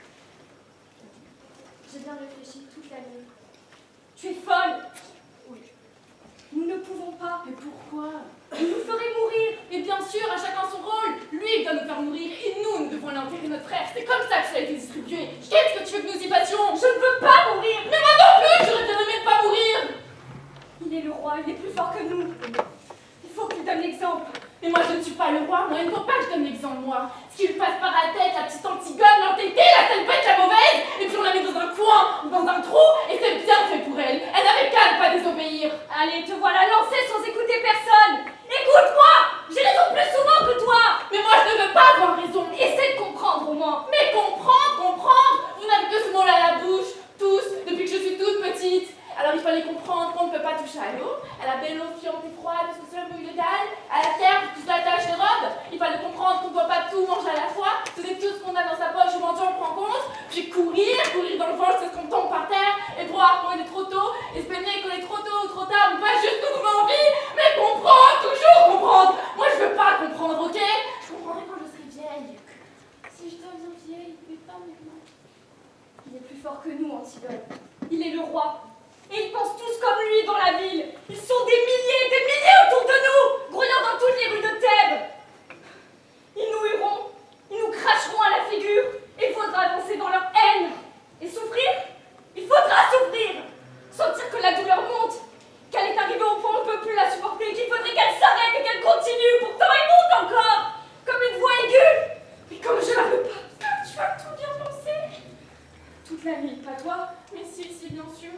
J'ai bien réfléchi toute la nuit. Tu es folle! Oui. Nous ne pouvons pas. Mais pourquoi? Vous nous ferez mourir! Et bien sûr, à chacun son rôle. Lui, il doit nous faire mourir et nous devons aller enterrer notre frère. C'est comme ça que ça a été distribué. Qu'est-ce que tu veux que nous y fassions? Je ne veux pas mourir! Mais moi non plus, j'aurais bien aimé ne pas mourir! Il est le roi, il est plus fort que nous. Il faut qu'il donne l'exemple. Mais moi je ne suis pas le roi, moi il ne faut pas que je donne l'exemple moi. Ce qui lui passe par la tête, la petite Antigone, l'entêtée, la sale bête, la mauvaise, et puis on la met dans un coin ou dans un trou, et c'est bien fait pour elle. Elle n'avait qu'à ne pas désobéir. Allez, te voilà lancée sans écouter personne. Écoute-moi! J'ai raison plus souvent que toi. Mais moi je ne veux pas avoir raison. Essaie de comprendre au moins. Mais comprendre. Vous n'avez que ce mot-là à la bouche, tous, depuis que je suis toute petite. Alors il fallait comprendre qu'on ne peut pas toucher à l'eau, à la belle eau fiante et froide parce que cela mouille le dalle, à la terre parce que cela tâche les robes. Il fallait comprendre qu'on ne doit pas tout manger à la fois, c'est tout ce qu'on a dans sa poche au menton, on prend compte, puis courir dans le vent jusqu'à ce qu'on tombe par terre, et boire quand il est trop tôt, et se baigner quand il est trop tôt ou trop tard, mais pas juste nous trouver envie, mais comprendre, toujours comprendre. Moi je veux pas comprendre, ok? Je comprendrai quand je serai vieille. Si je deviens vieille, mais pas maintenant. Il est plus fort que nous, Antigone. Il est le roi. Et ils pensent tous comme lui dans la ville. Ils sont des milliers autour de nous, grouillant dans toutes les rues de Thèbes. Ils nous hueront, ils nous cracheront à la figure. Il faudra avancer dans leur haine. Et souffrir? Il faudra souffrir. Sentir que la douleur monte, qu'elle est arrivée au point où on ne peut plus la supporter, qu'il faudrait qu'elle s'arrête et qu'elle continue. Pourtant, elle monte encore, comme une voix aiguë. Mais comme je la veux pas, tu as tout bien pensé. Toute la nuit, pas toi? Mais si, bien sûr.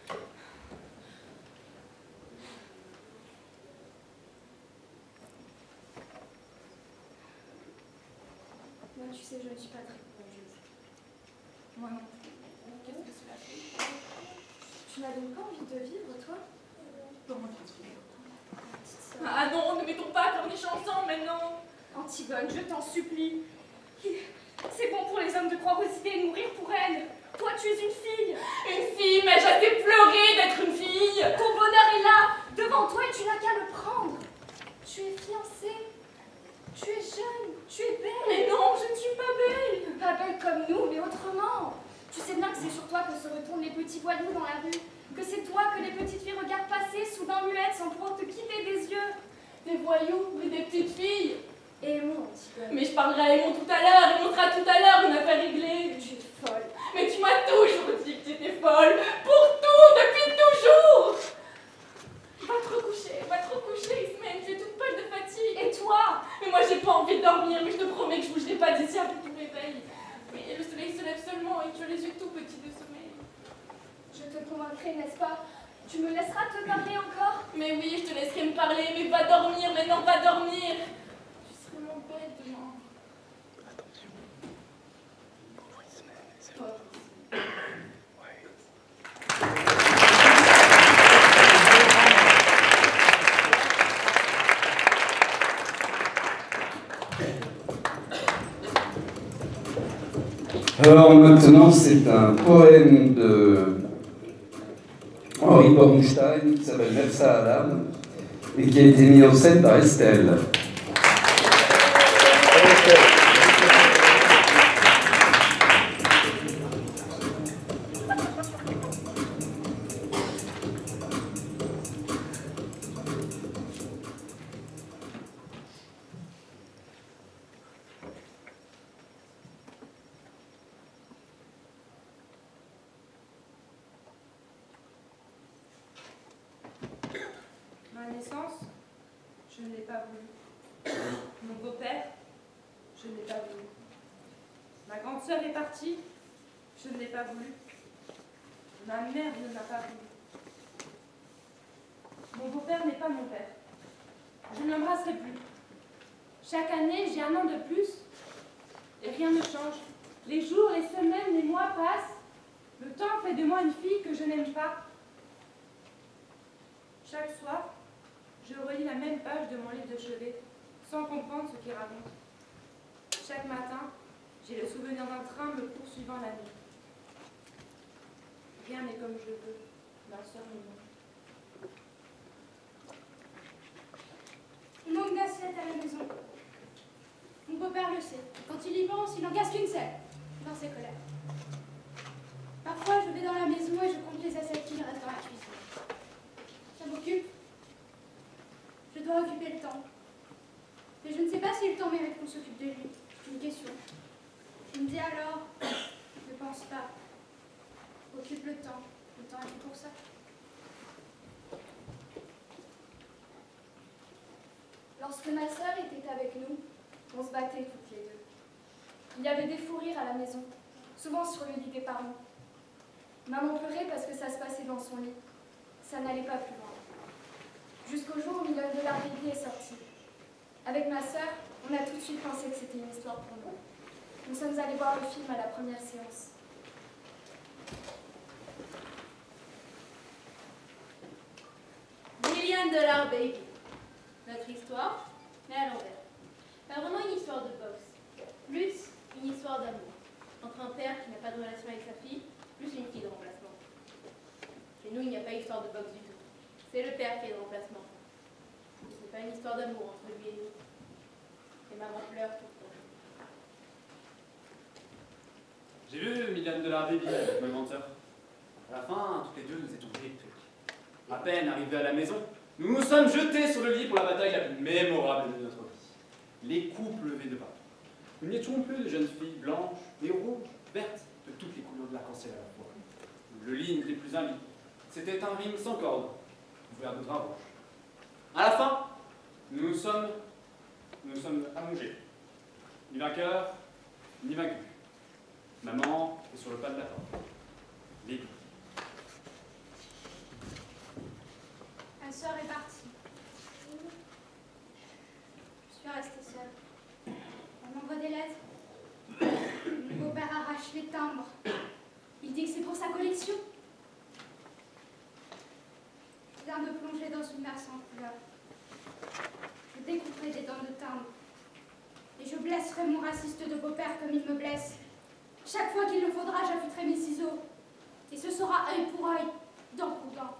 Moi, tu sais, je ne suis pas très courageuse. Moi non. Qu'est-ce que cela fait? Tu n'as donc pas envie de vivre, toi? Comment tu te fais? Ah non, ne mettons pas corniche ensemble maintenant. Antigone, je t'en supplie. C'est bon pour les hommes de croire aux idées et mourir pour elles. Toi, tu es une fille. Une fille, mais j'ai assez pleuré d'être une fille. Ton bonheur est là, devant toi, et tu n'as qu'à le prendre. Tu es fiancée. Tu es jeune, tu es belle. Mais non, je ne suis pas belle. Pas belle comme nous, mais autrement. Tu sais bien que c'est sur toi que se retournent les petits voyous dans la rue. Que c'est toi que les petites filles regardent passer, soudain muettes, sans pouvoir te quitter des yeux. Des voyous, mais des petites filles. Aimons, Antigone. Mais je parlerai à Aimon tout à l'heure, il montera tout à l'heure une affaire réglée. Tu es folle. Mais tu m'as toujours dit que tu étais folle. Pour tout, depuis toujours. Va te recoucher, Ismène, tu es toute folle de fatigue. Et toi? Mais moi j'ai pas envie de dormir, mais je te promets que je bougerai pas d'ici avant ton réveil. Mais le soleil se lève seulement et tu as les yeux tout petits de sommeil. Je te convaincrai, n'est-ce pas? Tu me laisseras te parler encore? Mais oui, je te laisserai me parler, mais va dormir, maintenant va dormir. Tu serais mon belle demain. Attention. Alors maintenant, c'est un poème de Henri Bornstein qui s'appelle Versa à l'âme et qui a été mis en scène par Estelle. je ne l'ai pas voulu. Mon beau-père, je ne l'ai pas voulu. Ma grande sœur est partie, je ne l'ai pas voulu. Ma mère ne m'a pas voulu. Mon beau-père n'est pas mon père. Je ne l'embrasserai plus. Chaque année, j'ai un an de plus et rien ne change. Les jours, les semaines, les mois passent. Le temps fait de moi une fille que je n'aime pas. Chaque soir, je relis la même page de mon livre de chevet, sans comprendre ce qu'il raconte. Chaque matin, j'ai le souvenir d'un train me poursuivant la nuit. Rien n'est comme je veux, ma sœur et moi. Il manque d'assiettes à la maison. Mon beau-père le sait. Quand il y pense, il n'en gasse qu'une seule, dans ses colères. Parfois, je vais dans la maison et je compte les assiettes qui restent dans la cuisine. Ça m'occupe. Je dois occuper le temps. Mais je ne sais pas si le temps mérite qu'on s'occupe de lui. C'est une question. Je me dis alors, ne pense pas. Occupe le temps. Le temps est fait pour ça. Lorsque ma sœur était avec nous, on se battait toutes les deux. Il y avait des fous rires à la maison, souvent sur le lit des parents. Maman pleurait parce que ça se passait dans son lit. Ça n'allait pas plus loin. Jusqu'au jour où Million Dollar Baby est sorti. Avec ma sœur, on a tout de suite pensé que c'était une histoire pour nous. Nous sommes allés voir le film à la première séance. Million Dollar Baby. Notre histoire, mais à l'envers. Pas vraiment une histoire de boxe, plus une histoire d'amour. Entre un père qui n'a pas de relation avec sa fille, plus une fille de remplacement. Chez nous, il n'y a pas d'histoire de boxe du tout. C'est le père qui est de remplacement. Ce n'est pas une histoire d'amour entre lui et nous. Et maman pleure tout le temps. J'ai vu Million Dollar Baby avec ma grande sœur. À la fin, toutes les deux, nous étions électriques. À peine arrivés à la maison, nous nous sommes jetés sur le lit pour la bataille la plus mémorable de notre vie. Les coups pleuvaient de partout. Nous n'étions plus de jeunes filles blanches, mais rouges, vertes, de toutes les couleurs de l'arc-en-ciel à la fois. Le lit n'était plus un lit. C'était un ring sans corde, couvert de drap rouge. À la fin, nous nous sommes allongés. Ni vainqueur, ni vaincu. Maman est sur le pas de la porte. Baby. Ma sœur est partie. Je suis restée seule. On m'envoie des lettres. Mon beau-père arrache les timbres. Il dit que c'est pour sa collection. Je viens de plonger dans une mer sans couleur. Je découperai des dents de timbre. Et je blesserai mon raciste de beau-père comme il me blesse. Chaque fois qu'il le faudra, j'affûterai mes ciseaux. Et ce sera œil pour œil, dent pour dent.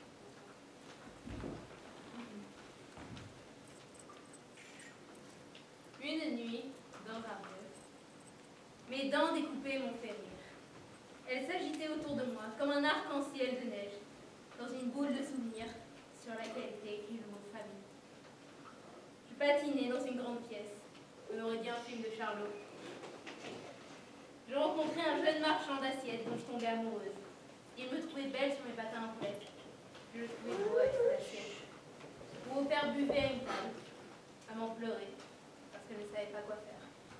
Une nuit, dans un rêve, mes dents découpées m'ont fait rire. Elles s'agitaient autour de moi, comme un arc-en-ciel de neige, dans une boule de souvenirs sur laquelle était écrit le mot famille. Je patinais dans une grande pièce, on aurait dit un film de Charlot. Je rencontrais un jeune marchand d'assiettes dont je tombais amoureuse. Il me trouvait belle sur mes patins en flèche. Je le trouvais beau avec ses assiettes. Mon beau-père buvait à une table. Maman pleurait, parce qu'elle ne savait pas quoi faire.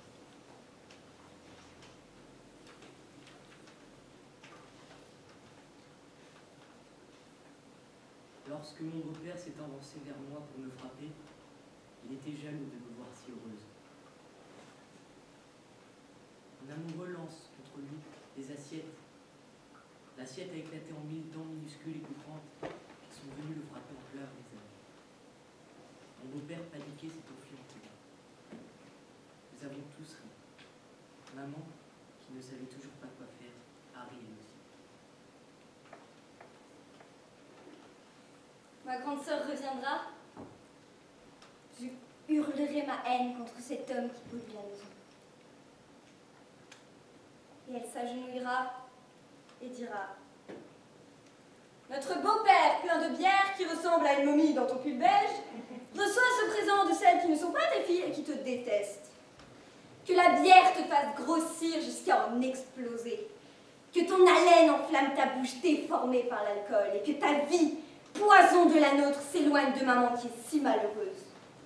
Lorsque mon beau-père s'est avancé vers moi pour me frapper, il était jaloux de me voir si heureuse. Un amoureux lance contre lui des assiettes. L'assiette a éclaté en 1000 dents minuscules et coupantes qui sont venues le frapper en pleurs les ailes. Mon beau-père paniqué s'est enfui en courant. Nous avons tous ri. Maman, qui ne savait toujours pas quoi faire, a ri elle aussi. Ma grande sœur reviendra. Je hurlerai ma haine contre cet homme qui pollue la maison. Et elle s'agenouillera et dira: notre beau-père plein de bière qui ressemble à une momie dans ton pull beige reçoit ce présent de celles qui ne sont pas tes filles et qui te détestent. Que la bière te fasse grossir jusqu'à en exploser. Que ton haleine enflamme ta bouche déformée par l'alcool et que ta vie, poison de la nôtre, s'éloigne de maman qui est si malheureuse.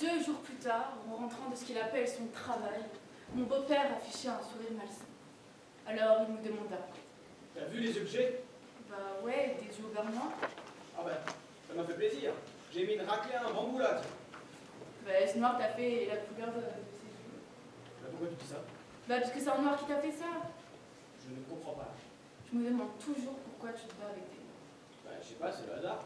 2 jours plus tard, en rentrant de ce qu'il appelle son travail, mon beau-père affichait un sourire malsain. Alors il me demanda. T'as vu les objets? Bah ouais, des yeux vers moi. Ah ben, ça m'a fait plaisir. J'ai mis une raclée à un bambou là. Tiens. Bah ce noir t'a fait la couleur de ses yeux. Bah, pourquoi tu dis ça? Bah parce que c'est un noir qui t'a fait ça. Je ne comprends pas. Je me demande toujours pourquoi tu te bats avec des noirs. Bah, je sais pas, c'est le hasard.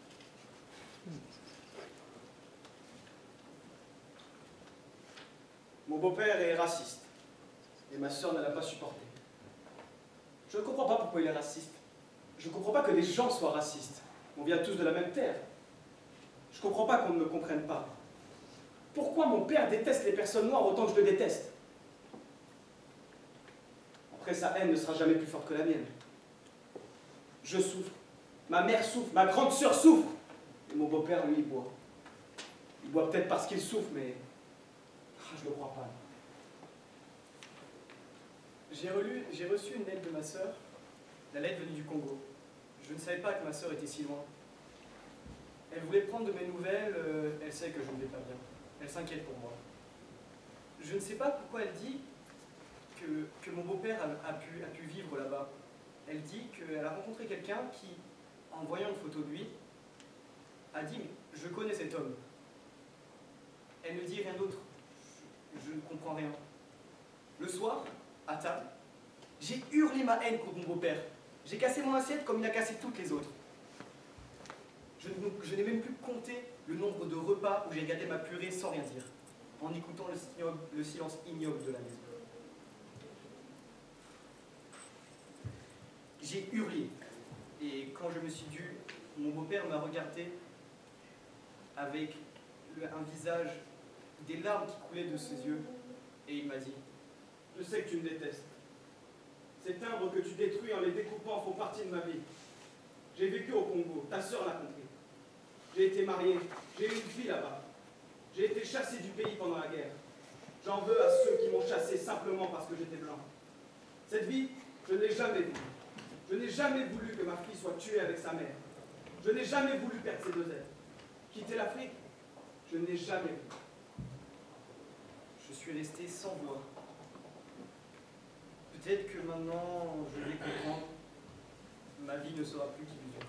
Mon beau-père est raciste. Et ma sœur ne l'a pas supporté. Je ne comprends pas pourquoi il est raciste. Je ne comprends pas que des gens soient racistes. On vient tous de la même terre. Je ne comprends pas qu'on ne me comprenne pas. Pourquoi mon père déteste les personnes noires autant que je le déteste? Après, sa haine ne sera jamais plus forte que la mienne. Je souffre. Ma mère souffre. Ma grande sœur souffre. Et mon beau-père, lui, il boit. Il boit peut-être parce qu'il souffre, mais je ne le crois pas. J'ai reçu une lettre de ma sœur. La lettre venue du Congo. Je ne savais pas que ma sœur était si loin. Elle voulait prendre de mes nouvelles. Elle sait que je ne vais pas bien. Elle s'inquiète pour moi. Je ne sais pas pourquoi elle dit que mon beau-père a pu vivre là-bas. Elle dit qu'elle a rencontré quelqu'un qui, en voyant une photo de lui, a dit « Je connais cet homme ». Elle ne dit rien d'autre. Je ne comprends rien. Le soir, à table, j'ai hurlé ma haine contre mon beau-père. J'ai cassé mon assiette comme il a cassé toutes les autres. Je n'ai même plus compté le nombre de repas où j'ai gâté ma purée sans rien dire, en écoutant le silence ignoble de la maison. J'ai hurlé, et quand je me suis dû, mon beau-père m'a regardé avec un visage, des larmes qui coulaient de ses yeux, et il m'a dit « Je sais que tu me détestes. Ces timbres que tu détruis en les découpant font partie de ma vie. J'ai vécu au Congo, ta sœur l'a compris. J'ai été marié, j'ai eu une fille là-bas. J'ai été chassé du pays pendant la guerre. J'en veux à ceux qui m'ont chassé simplement parce que j'étais blanc. Cette vie, je ne l'ai jamais voulu. Je n'ai jamais voulu que ma fille soit tuée avec sa mère. Je n'ai jamais voulu perdre ses 2 ailes. Quitter l'Afrique, je n'ai jamais voulu. Je suis resté sans voix. Peut-être que maintenant, je vais comprendre. Ma vie ne sera plus qu'illusion.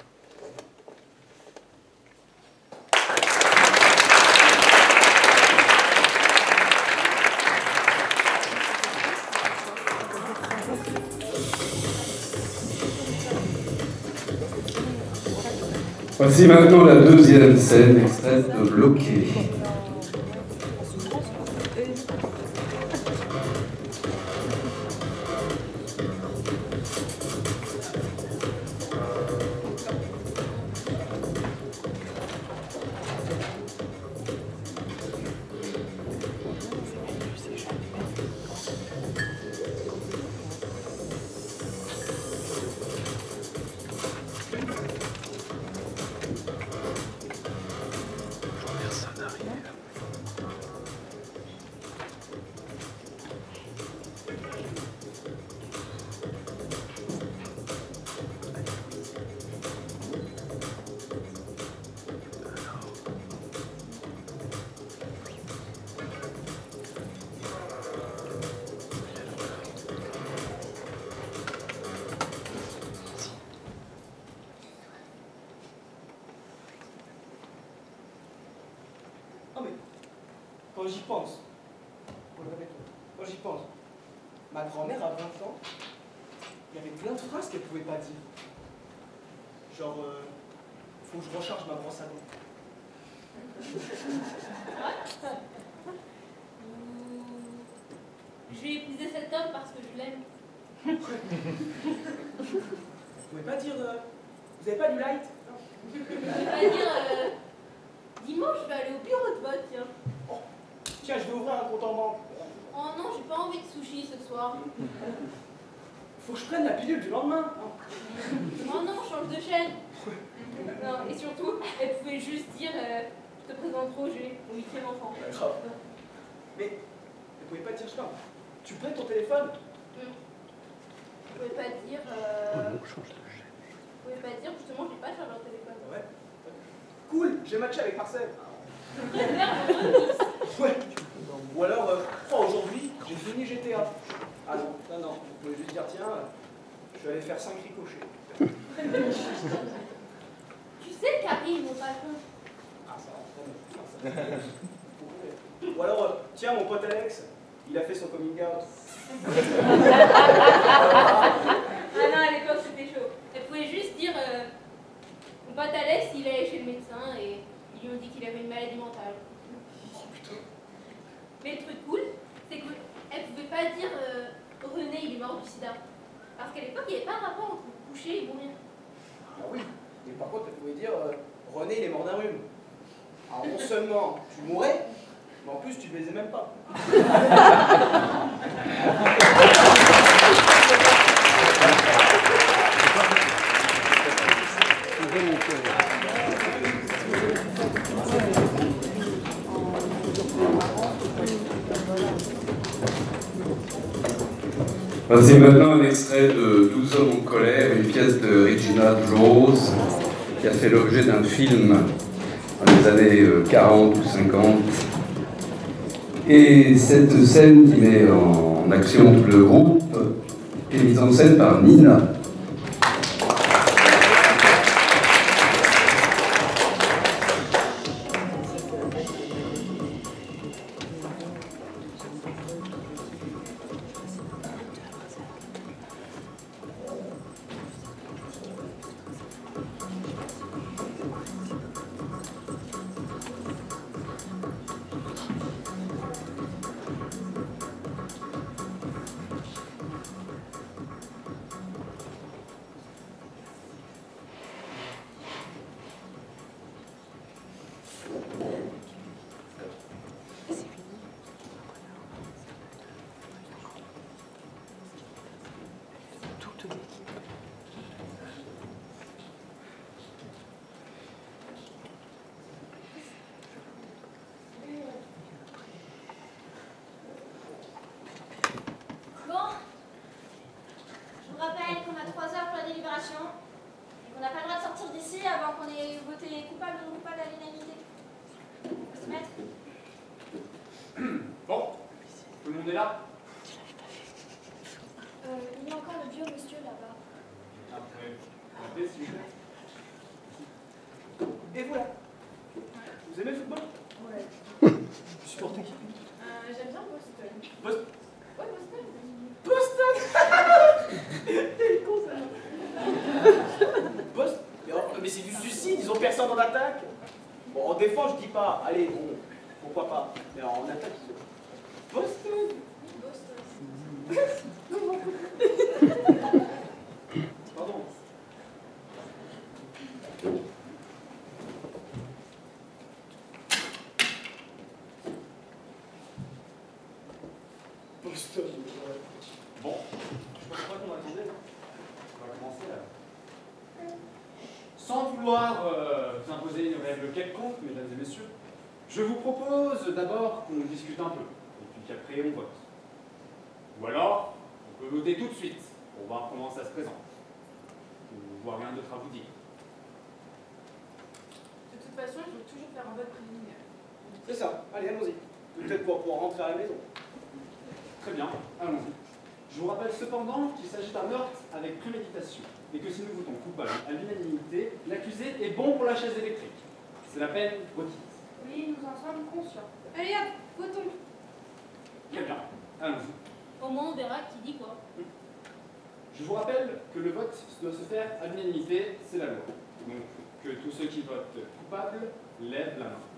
Voici maintenant la 2e scène extraite de Bloqué. Quand j'y pense, quand j'y pense, ma grand-mère à 20 ans, il y avait plein de phrases qu'elle pouvait pas dire. Genre, faut que je recharge ma brosse à dents. Je vais épouser cet homme parce que je l'aime. Vous pouvez pas dire, vous avez pas du light? Je vais pas dire, dimanche je vais aller au bureau de vote, tiens. Tiens, je vais ouvrir un compte en banque. Oh non, j'ai pas envie de sushi ce soir. Faut que je prenne la pilule du lendemain. Oh non, change de chaîne. Non, et surtout, elle pouvait juste dire, je te présente Roger, mon 8e enfant. Grave. Mais, vous pouvez pas dire ça. Tu prêtes ton téléphone? Vous pouvez pas dire, vous pouvez pas dire, justement, j'ai pas de chargeur de téléphone. Ouais. Cool, j'ai matché avec Marcel. Ouais. Ou alors, oh, aujourd'hui, j'ai fini GTA. Ah non, non, non. Vous pouvez juste dire, tiens, je vais aller faire 5 ricochets. Tu sais, Karim, mon patron. Ah, ça va. Ou alors, tiens, mon pote Alex, il a fait son coming out. Ah non, à l'époque, c'était chaud. Elle pouvait juste dire mon pote Alex, il est allé chez le médecin et ils lui ont dit qu'il avait une maladie mentale. Mais le truc cool, c'est qu'elle pouvait pas dire René, il est mort du sida. Parce qu'à l'époque, il n'y avait pas un rapport entre coucher et mourir. Ah oui, mais par contre, elle pouvait dire René, il est mort d'un rhume. Alors, non seulement tu mourrais, mais en plus, tu baisais même pas. C'est maintenant un extrait de 12 hommes en colère, une pièce de Regina George qui a fait l'objet d'un film dans les années 40 ou 50. Et cette scène qui met en action tout le groupe est mise en scène par Nina. Et voilà. Vous aimez le football? Ouais. Vous supportez qui? J'aime bien Boston. Boston? Ouais, Boston. Boston. T'es con ça. Boston? Mais c'est du suicide, ils ont personne en attaque. Bon, en défense, je dis pas. Allez, bon, pourquoi pas. Mais en attaque, ils ont... Boston. Pardon. Boston. Bon, Je pense pas qu'on attendait. on va commencer là. Sans vouloir vous imposer une règle quelconque, mesdames et messieurs, je vous propose d'abord qu'on discute un peu, et puis qu'après on vote. Ou alors, on peut voter tout de suite, pour voir comment ça se présente. Ou voir rien d'autre à vous dire. De toute façon, il faut toujours faire un vote préliminaire. C'est ça. Allez, allons-y. Peut-être pour pouvoir rentrer à la maison. Très bien, allons-y. Je vous rappelle cependant qu'il s'agit d'un meurtre avec préméditation, et que si nous votons coupable à l'unanimité, l'accusé est bon pour la chaise électrique. C'est la peine requise. Oui, nous en sommes conscients. Allez hop, votons. Très bien, allons-y. Au moins, on verra qui dit quoi. Je vous rappelle que le vote doit se faire à l'unanimité, c'est la loi. Donc, que tous ceux qui votent coupable lèvent la main.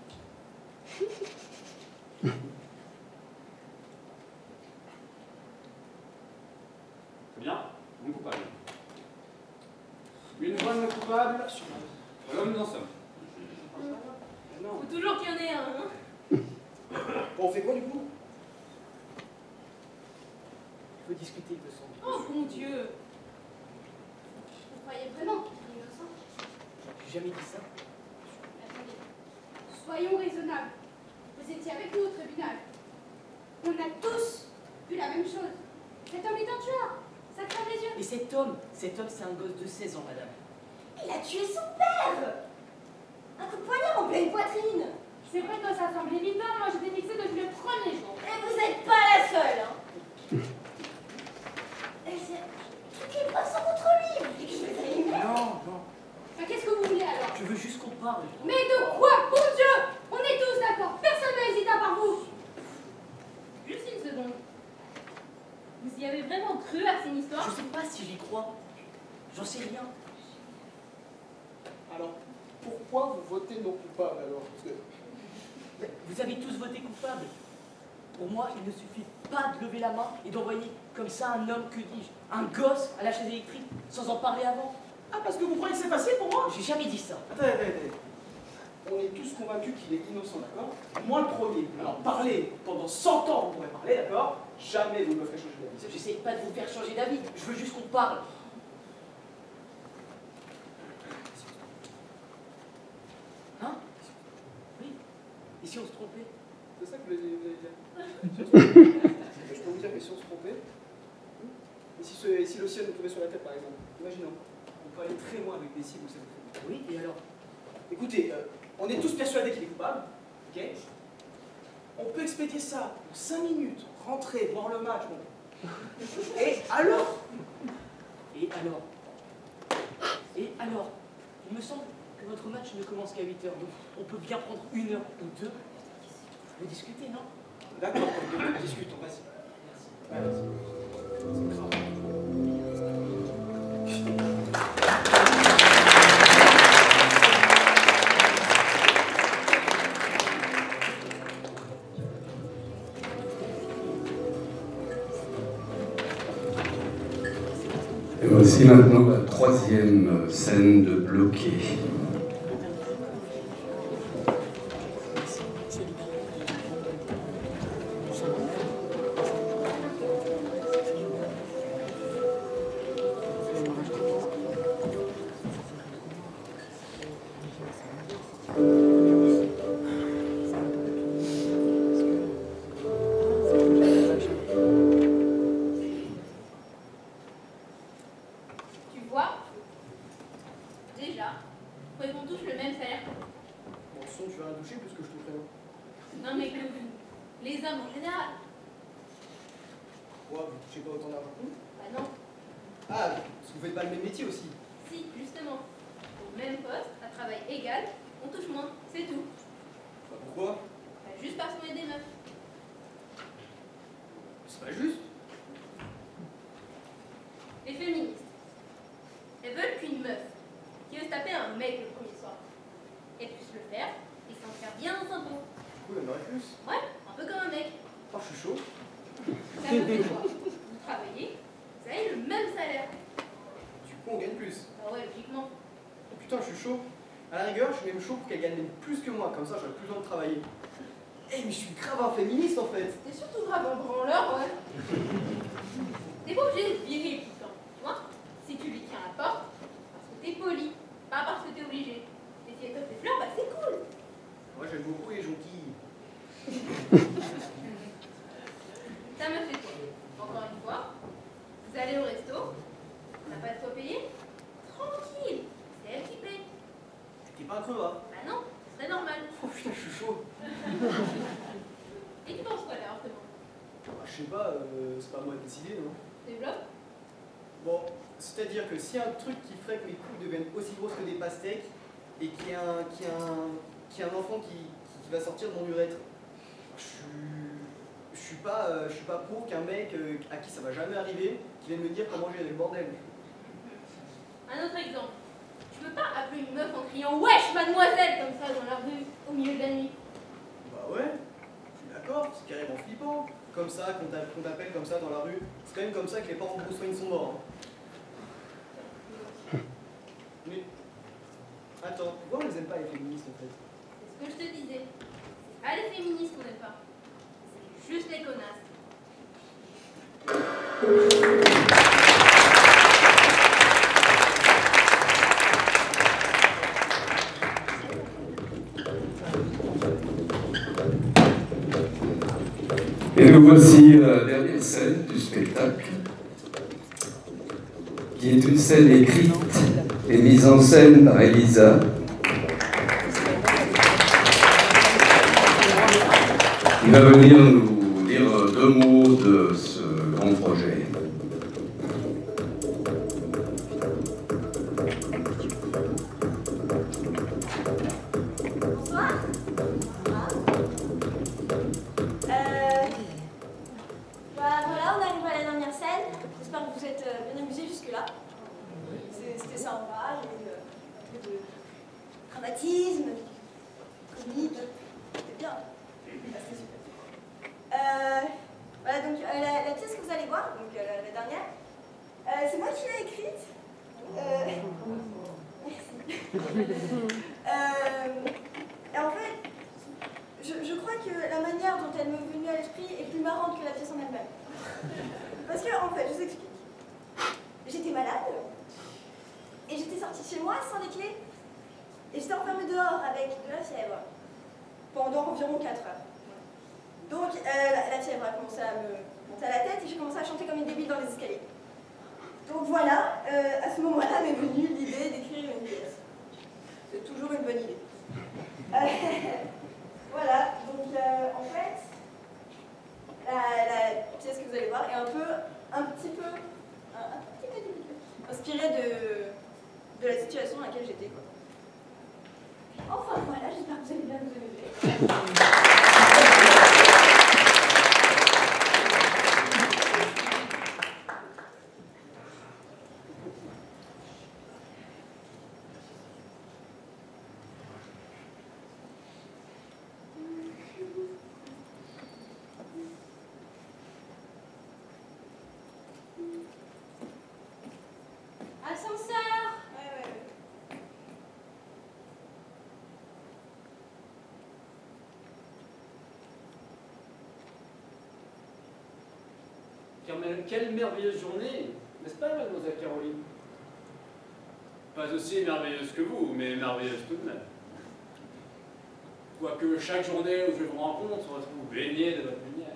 Très bien, non coupable. Une bonne coupable, voilà où nous en sommes. Non. Faut toujours qu'il y en ait un, hein. Bon, on fait quoi du coup? Il faut discuter, il me semble. Oh mon Dieu. Vous croyez vraiment qu'il est innocent? J'ai jamais dit ça. Attendez. Soyons raisonnables. Vous étiez avec nous au tribunal. On a tous vu la même chose. Cet homme est un tueur. Ça crève les yeux. Et cet homme, c'est un gosse de 16 ans, madame. Il a tué son père. Un coup de poignard en pleine poitrine. C'est vrai que ça semble évident, moi j'étais fixée depuis le premier jour. Et vous n'êtes pas la seule, hein. Toutes les preuves sont contre lui. Non. Qu'est-ce que vous voulez alors? Je veux juste qu'on parle. Mais de quoi? Bon Dieu! On est tous d'accord. Personne n'a hésité à part vous. Juste une seconde. Vous y avez vraiment cru à cette histoire? Je sais pas si j'y crois. J'en sais rien. Alors, pourquoi vous votez non coupable alors? Parce que... Vous avez tous voté coupable. Pour moi, il ne suffit pas de lever la main et d'envoyer comme ça un homme, que dis-je, un gosse à la chaise électrique sans en parler avant. Ah, parce que vous croyez que c'est facile pour moi? J'ai jamais dit ça. Attendez. On est tous convaincus qu'il est innocent, d'accord? Moi le premier. Alors parlez, pendant 100 ans vous pourrez parler, d'accord? Jamais vous ne me ferez changer d'avis. J'essaie pas de vous faire changer d'avis. Je veux juste qu'on parle. Hein? Oui. Et si on se trompait? C'est ça que vous voulez dire? Je peux vous dire que si on se trompait, et si le ciel nous tombait sur la tête par exemple, imaginons, on peut aller très loin avec des cibles, vous savez très bien. Oui, et alors? Écoutez, on est tous persuadés qu'il est coupable, ok? On peut expédier ça en 5 minutes, rentrer, voir le match, bon. Et alors? Et alors? Et alors? Il me semble que votre match ne commence qu'à 8h, donc on peut bien prendre 1 heure ou 2 pour discuter, non? D'accord, discutons, vas-y. Merci. C'est grave. Et voici maintenant la 3e scène de Bloqué. Tu vois? Déjà, faut qu'on touche le même salaire. Bon, son, tu vas la toucher plus que je toucherai. Non mais que vous, les hommes en général. Pourquoi vous touchez pas autant d'argent que nous? Bah non. Ah, parce que vous faites pas le même métier aussi. Si, justement. Au même poste, à travail égal, on touche moins, c'est tout. Bah pourquoi? Bah, juste parce qu'on est des meufs. C'est pas juste. Les féministes, elles veulent qu'une meuf qui veut se taper un mec le premier soir, elle puisse le faire et s'en faire bien dans son pot. Oui, on aurait plus. Ouais, un peu comme un mec. Oh, je suis chaud. Ça me fait quoi? Vous travaillez, vous avez le même salaire. Du coup, on gagne plus. Bah ouais, logiquement. Oh putain, je suis chaud. À la rigueur, je suis même chaud pour qu'elle gagne même plus que moi, comme ça j'aurai plus besoin de travailler. Eh, mais je suis grave un féministe en fait. T'es surtout grave un branleur, ouais. T'es pas obligé de virer tout le temps, tu vois? Si tu lui tiens la porte, parce que t'es poli, pas parce que t'es obligé. Et si elle t'offre des fleurs, bah c'est cool. Moi j'aime beaucoup les jonquilles. Ça me fait quoi? Encore une fois, vous allez au resto, t'as pas de quoi payer? Tranquille, c'est elle qui paye. T'es pas un creux, hein? Bah non, c'est normal. Oh putain, je suis chaud. Et tu penses quoi là, justement? Bah, je sais pas, c'est pas à moi de décider, non? Développe? Bon, c'est-à-dire que s'il y a un truc qui ferait que mes couilles deviennent aussi grosses que des pastèques et qu'il y a un enfant qui va sortir de mon urètre, je suis pas pour qu'un mec à qui ça va jamais arriver qui vienne me dire comment gérer le bordel. Un autre exemple. Tu peux pas appeler une meuf en criant wesh mademoiselle comme ça dans la rue au milieu de la nuit. Bah ouais, je suis d'accord, c'est carrément flippant. Comme ça, qu'on t'appelle comme ça dans la rue, c'est quand même comme ça que les parents de Bruce Wayne sont morts. Hein. Mais, attends, pourquoi on les aime pas les féministes en fait? C'est ce que je te disais. C'est pas les féministes qu'on n'aime pas. C'est juste les connasses. Et nous voici à la dernière scène du spectacle, qui est une scène écrite et mise en scène par Elisa, Il va venir nous dire 2 mots de ce grand projet. Bonsoir. Voilà, on arrive à la dernière scène. J'espère que vous êtes bien amusés jusque-là. C'était sympa, il y a eu un peu de dramatisme, comique. C'était bien. C'était super. Voilà, donc la pièce que vous allez voir, donc la dernière, c'est moi qui l'ai écrite. Merci. Et en fait, je crois que la manière dont elle m'est venue à l'esprit est plus marrante que la pièce en elle-même. Parce que, en fait, je vous explique. J'étais malade, et j'étais sortie chez moi sans les clés. Et j'étais enfermée dehors avec de la fièvre, pendant environ 4 heures. Donc, la fièvre a commencé à me monter à la tête, et j'ai commencé à chanter comme une débile dans les escaliers. Donc voilà, à ce moment-là m'est venue l'idée d'écrire une pièce. C'est toujours une bonne idée. Voilà, donc en fait, la pièce que vous allez voir est un petit peu inspirée de la situation dans laquelle j'étais. Enfin voilà, j'espère que vous allez bien nous aimer. Ascenseur! Ouais. Quelle merveilleuse journée, n'est-ce pas, mademoiselle Caroline? Pas aussi merveilleuse que vous, mais merveilleuse tout de même. Quoique chaque journée où je vous rencontre, je retrouve baigné de votre lumière.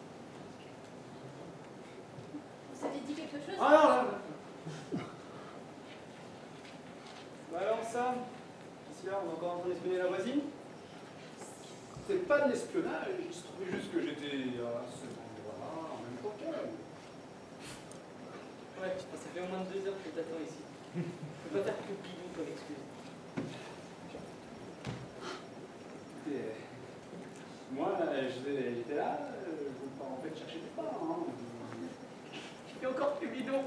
Vous avez dit quelque chose? Ah non, Bah alors ça, ici là, on est encore en train d'espionner la voisine? c'est pas de l'espionnage, il se trouvait juste que j'étais à cet endroit-là en même temps qu'elle. Ouais, ça fait au moins 2 heures que t'attends ici. Je peux pas faire plus bidou comme excuse. Écoutez, moi, j'étais là, en fait, chercher des pas. Hein. Je fais encore plus bidon.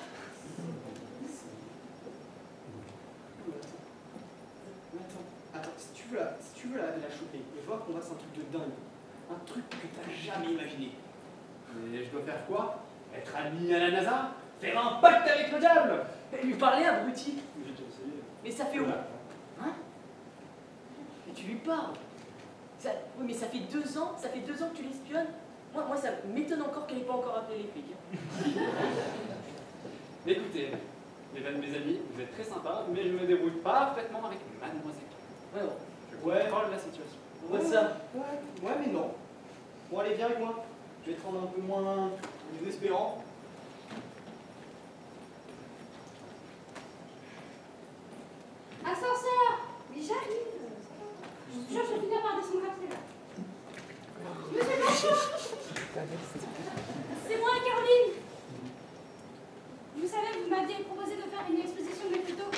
Attends, si tu veux la choper et voir qu'on va c'est un truc de dingue, un truc que t'as jamais imaginé. Mais je dois faire quoi? Être ami à la NASA? Faire un pacte avec le diable? Lui parler, abruti. J'ai déjà essayé. Mais ça fait où? Hein? Mais tu lui parles. Oui, mais ça fait 2 ans, que tu l'espionnes. Moi, ça m'étonne encore qu'elle n'ait pas encore appelé les flics. Mais écoutez, mes amis, vous êtes très sympas, mais je me débrouille parfaitement avec mademoiselle. Je contrôle la situation. On voit ça. Ouais, mais non. Bon, allez, viens avec moi. Je vais te rendre un peu moins désespérant. Ascenseur! Mais j'arrive! Je vais finir par descendre à pied là. Monsieur Blanchot! C'est moi, Caroline! Vous savez, vous m'aviez proposé de faire une exposition de mes photos.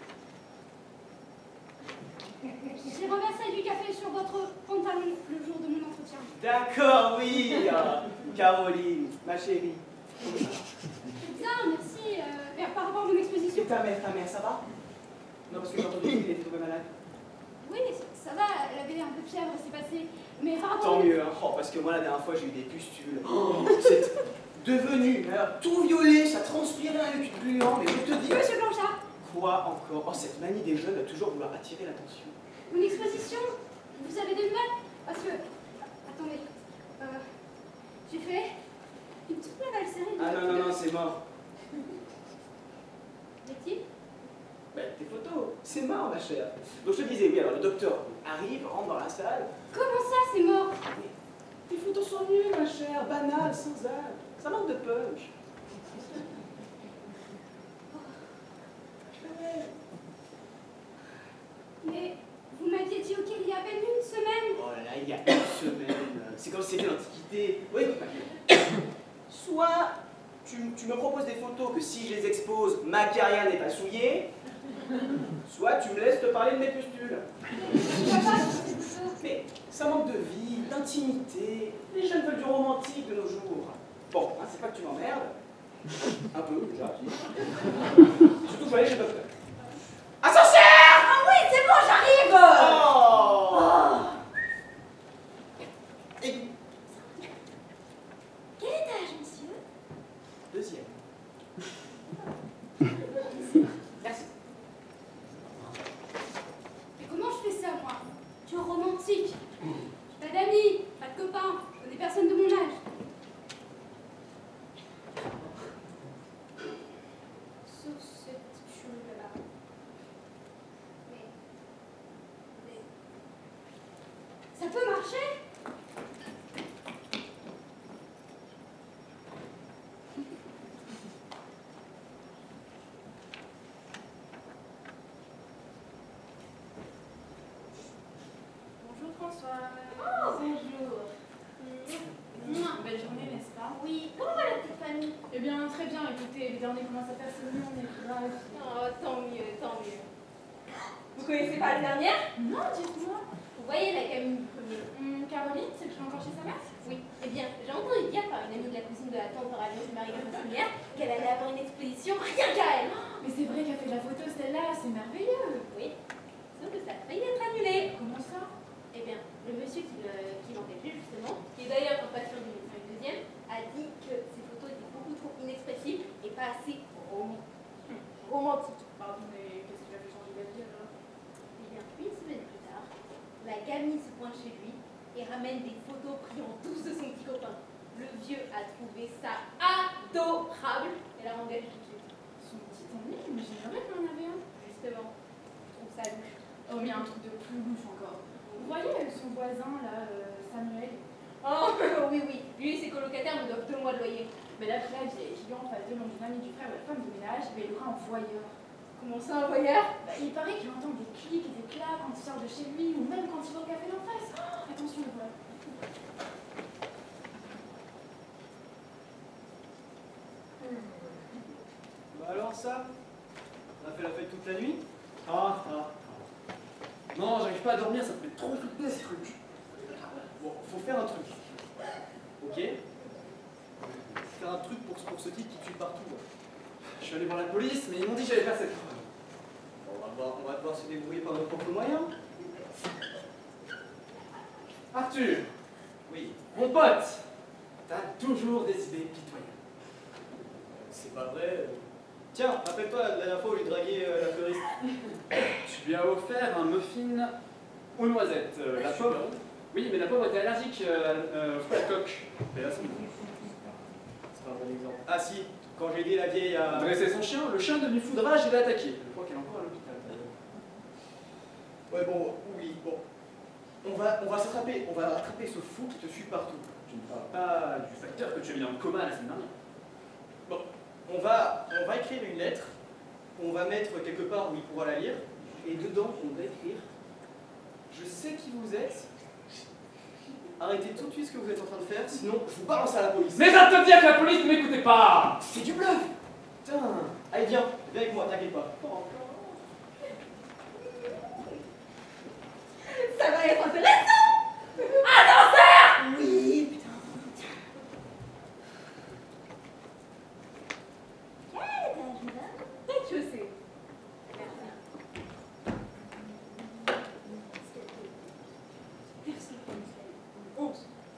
J'ai renversé du café sur votre pantalon le jour de mon entretien. D'accord, oui, Caroline, ma chérie. Bien, merci. Et par rapport à mon exposition. Et ta mère, ça va? Non, parce que j'ai entendu qu'elle était tombée malade. Oui, ça va, elle avait un peu de fièvre, c'est passé. Mais par rapport Tant mieux, hein. Oh, parce que moi, la dernière fois, j'ai eu des pustules. Oh, c'est devenu tout violet, ça transpirait un liquide gluant, mais je te dis... Monsieur Blanchard! Quoi encore? Oh, cette manie des jeunes de toujours vouloir attirer l'attention. Une exposition? Vous avez des nouvelles? Parce que... Attendez. J'ai fait une toute nouvelle série de... Ah non, c'est mort. Est-il? Ben, tes photos, c'est mort, ma chère. Donc je te disais, oui, alors le docteur arrive, rentre dans la salle. Comment ça, c'est mort? Mais tes photos sont nulles, ma chère, banales, sans âme. Ça manque de punch. Mais vous m'aviez dit ok il y a à peine une semaine. Oh là là, il y a une semaine. C'est quand t'exposes, ma carrière n'est pas souillée, soit tu me laisses te parler de mes pustules. Mais ça manque de vie, d'intimité. Les jeunes veulent du romantique de nos jours. Bon, hein, c'est pas que tu m'emmerdes. Un peu, déjà. Surtout, je vais aller chez le docteur. Ascenseur! Ah oui, c'est bon, j'arrive! Oh! Et... Quel étage, monsieur? Deuxième. Merci. Mais comment je fais ça, moi? Tu es romantique. J'ai pas d'amis, pas de copains, je connais personne de mon âge. Sauf cette chose-là. Mais... Ça peut marcher? Bonjour François. Oh, bonjour. Belle journée, n'est-ce pas? Oui, comment va la petite famille? Eh bien, très bien. Écoutez, les derniers commencent à faire ce monde et bref. Oh, tant mieux, tant mieux. Vous connaissez pas la dernière? Non, dites-moi. Vous voyez la Camille du premier? Caroline, c'est que je suis encore chez sa mère? Oui. Eh bien, j'ai entendu dire par une amie de la cousine de la tante Aurélien et Marie-Gabrielle qu'elle allait avoir une exposition rien qu'à elle. Mais c'est vrai qu'elle fait de la photo, celle-là, c'est merveilleux. Oui. Sauf que ça a failli être annulé. Comment ça? Eh bien, le monsieur qui l'engageait justement, qui est d'ailleurs pas sûr du médecin du deuxième, a dit que ses photos étaient beaucoup trop inexpressives et pas assez romantiques. Pardon, mais qu'est-ce qui l'a fait changer d'avis alors? Eh bien, une semaine plus tard, la Camille se pointe chez lui et ramène des photos prises en douce de son petit copain. Le vieux a trouvé ça adorable et l'a engagé tout de suite. Son petit ami, mais j'ignorais qu'il en avait un. Justement, je trouve ça louche. Oh, mais un truc de plus louche encore. Vous voyez son voisin là, Samuel? Oh oui, oui, lui et ses colocataires me doivent 2 mois de loyer. Mais la vieille figure en face de mon ami du frère ou la femme de ménage, mais il aura un voyeur. Comment ça, un voyeur? Bah, il paraît qu'il entend des clics et des claques quand il sort de chez lui, ou même quand il va au café d'en face. Oh, attention, le voilà. Bah alors ça? On a fait la fête toute la nuit? Ah. Non, j'arrive pas à dormir, ça me fait trop flipper ce truc. Bon, faut faire un truc. Ok? Faire un truc pour ce type qui tue partout. Ouais. Je suis allé voir la police, mais ils m'ont dit que j'avais pas cette preuve. Bon, on va devoir se débrouiller par nos propres moyens. Arthur, Oui. mon pote, t'as toujours des idées pitoyables. C'est pas vrai. Tiens, rappelle-toi la dernière fois où j'ai dragué la fleuriste. Tu lui as offert un muffin aux noisettes. La pauvre. Oui, mais la pauvre était allergique au fruit à coque. Et là, c'est bon. C'est pas un bon exemple. Ah si, quand j'ai aidé la vieille à... Dresser son chien, le chien est devenu fou de rage et l'a attaqué. Je crois qu'elle est encore à l'hôpital. Ouais, bon, oui, bon. On va rattraper ce fou qui te suit partout. Je ne parle pas du facteur que tu as mis dans le coma la semaine dernière. Bon, on va écrire une lettre, on va mettre quelque part où il pourra la lire, et dedans, on va écrire « Je sais qui vous êtes, arrêtez tout de suite ce que vous êtes en train de faire, sinon je vous balance à la police. » Mais va te dire que la police ne m'écoutait pas! C'est du bluff! Putain! Allez, viens avec moi, t'inquiète pas. Ça va être intéressant! Ascenseur! Oui, putain. Quel étage, madame? Rez-de-chaussée. Merci. 11.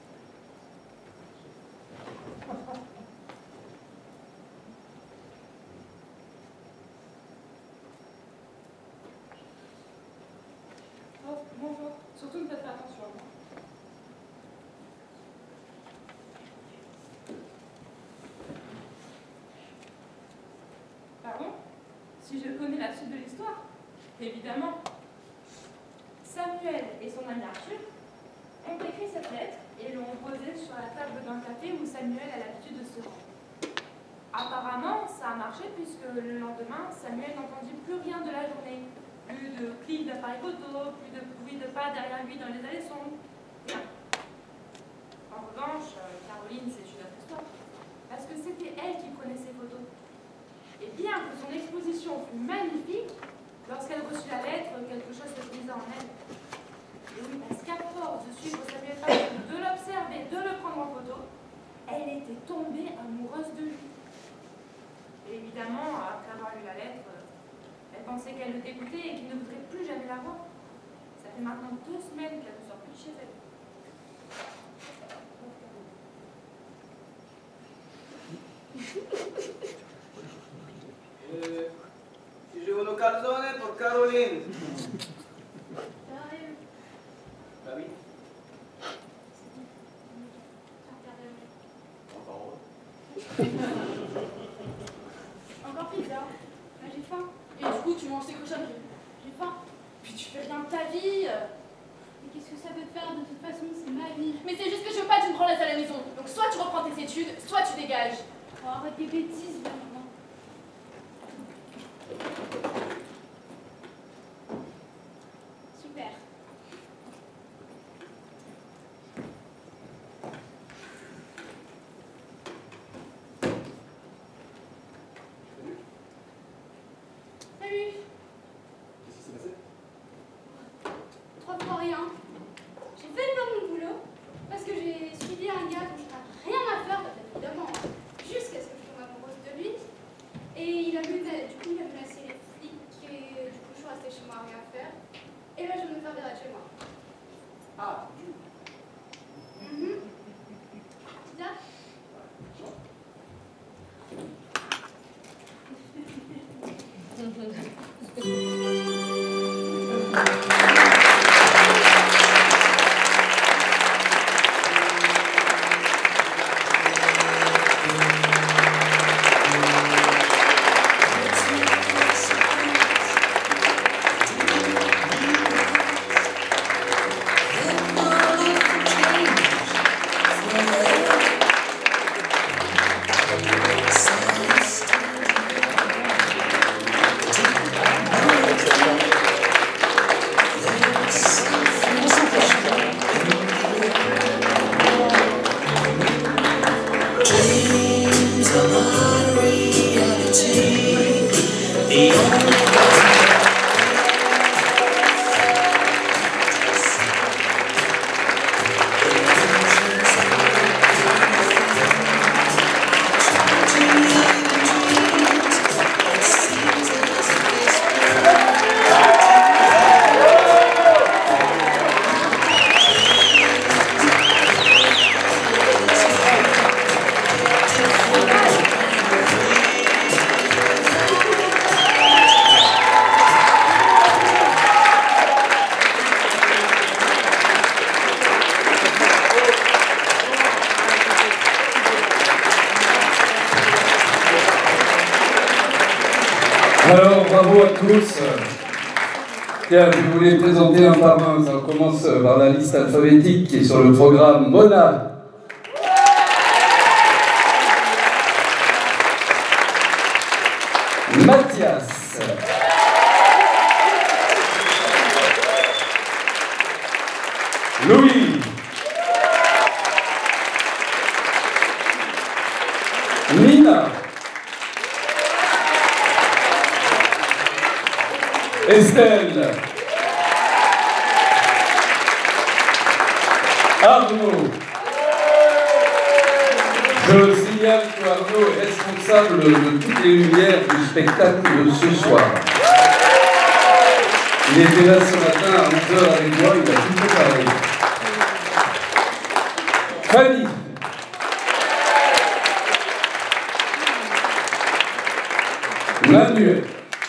Oh, bonjour. Surtout ne faites pas attention à moi. Pardon? Si je connais la suite de l'histoire? Évidemment. Samuel et son ami Arthur ont écrit cette lettre et l'ont posée sur la table d'un café où Samuel a l'habitude de se rendre. Apparemment, ça a marché puisque le lendemain, Samuel n'entendit plus rien de la journée. Plus de clics d'appareil photo, plus de bruit de pas derrière lui dans les allées sombres. Rien. En revanche, Caroline, c'est une autre histoire. Parce que c'était elle qui prenait ses photos. Et bien que son exposition fut magnifique, lorsqu'elle reçut la lettre, quelque chose se brisa en elle. Et oui, parce qu'à force de suivre Samuel Paty, de l'observer, de le prendre en photo, elle était tombée amoureuse de lui. Et évidemment, après avoir lu la lettre, elle pensait qu'elle le dégoûtait et qu'il ne voudrait plus jamais la voir. Ça fait maintenant 2 semaines qu'elle ne sort plus de chez elle. Si je veux nos calzones pour Caroline. J'arrive. Bah oui. Encore pizza. Là, j'ai faim. Et du coup, tu manges tes cochonneries. J'ai faim. Puis tu fais rien de ta vie. Mais qu'est-ce que ça peut te faire? De toute façon, c'est ma vie. Mais c'est juste que je veux pas que tu me prends à la maison. Donc soit tu reprends tes études, soit tu dégages. Oh, arrête tes bêtises, là, maintenant. Super. Salut. Qu'est-ce qui s'est passé? 3 fois rien. J'ai fait le bon boulot parce que j'ai suivi un gars dont je n'avais rien à faire, évidemment, jusqu'à ce que je tombe amoureuse de lui. Et il a menacé les flics et du coup je suis restée chez moi à rien faire. Et là je vais me faire virer de chez moi. Ah, C'est ça? Alors, bravo à tous. Tiens, je voulais présenter un par un. Ça commence par la liste alphabétique qui est sur le programme. Mona. Mathias. Louis. Nina. Estelle. Arnaud. Je signale que Arnaud est responsable de toutes les lumières du spectacle de ce soir. Il était là ce matin à 11h avec moi, il a tout préparé. Fanny. Manuel.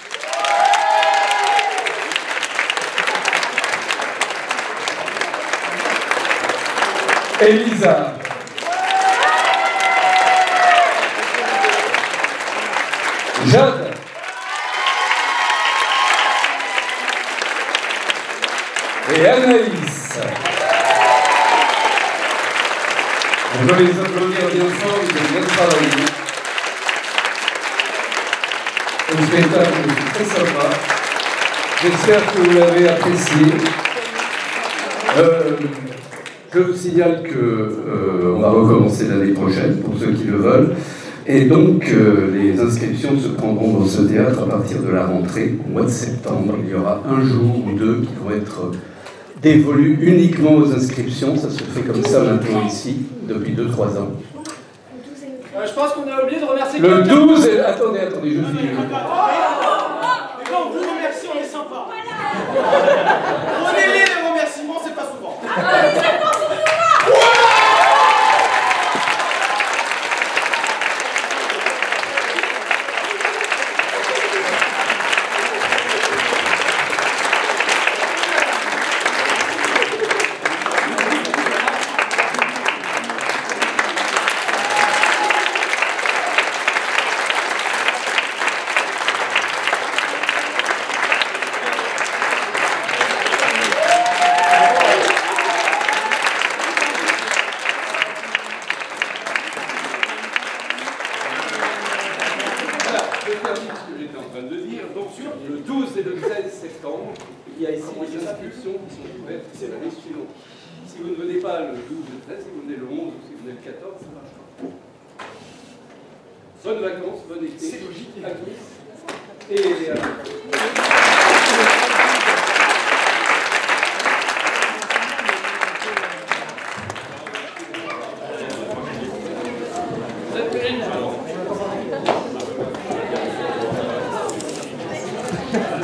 Elisa. Jade. Et Anaïs. On peut les applaudir bien fort, ils ont bien travaillé. Le spectacle est très sympa. J'espère que vous l'avez apprécié. Je vous signale qu'on va recommencer l'année prochaine, pour ceux qui le veulent. Et donc, les inscriptions se prendront dans ce théâtre à partir de la rentrée, au mois de septembre. Il y aura un jour ou deux qui vont être dévolus uniquement aux inscriptions. Ça se fait comme ça maintenant ici, depuis 2-3 ans. Je pense qu'on a oublié de remercier Le quelqu'un. 12 et... Attendez, je dis... Et quand on vous remercie, on est sympa. Prenez-les les remerciements, c'est pas souvent. Le 12 et le 13 septembre, il y a ici des inscriptions qui sont ouvertes. C'est l'année suivante. Si vous ne venez pas le 12 ou le 13, si vous venez le 11 ou si vous venez le 14, ça marche pas. Bonnes vacances, bon été. C'est logique à tous. Et Vous êtes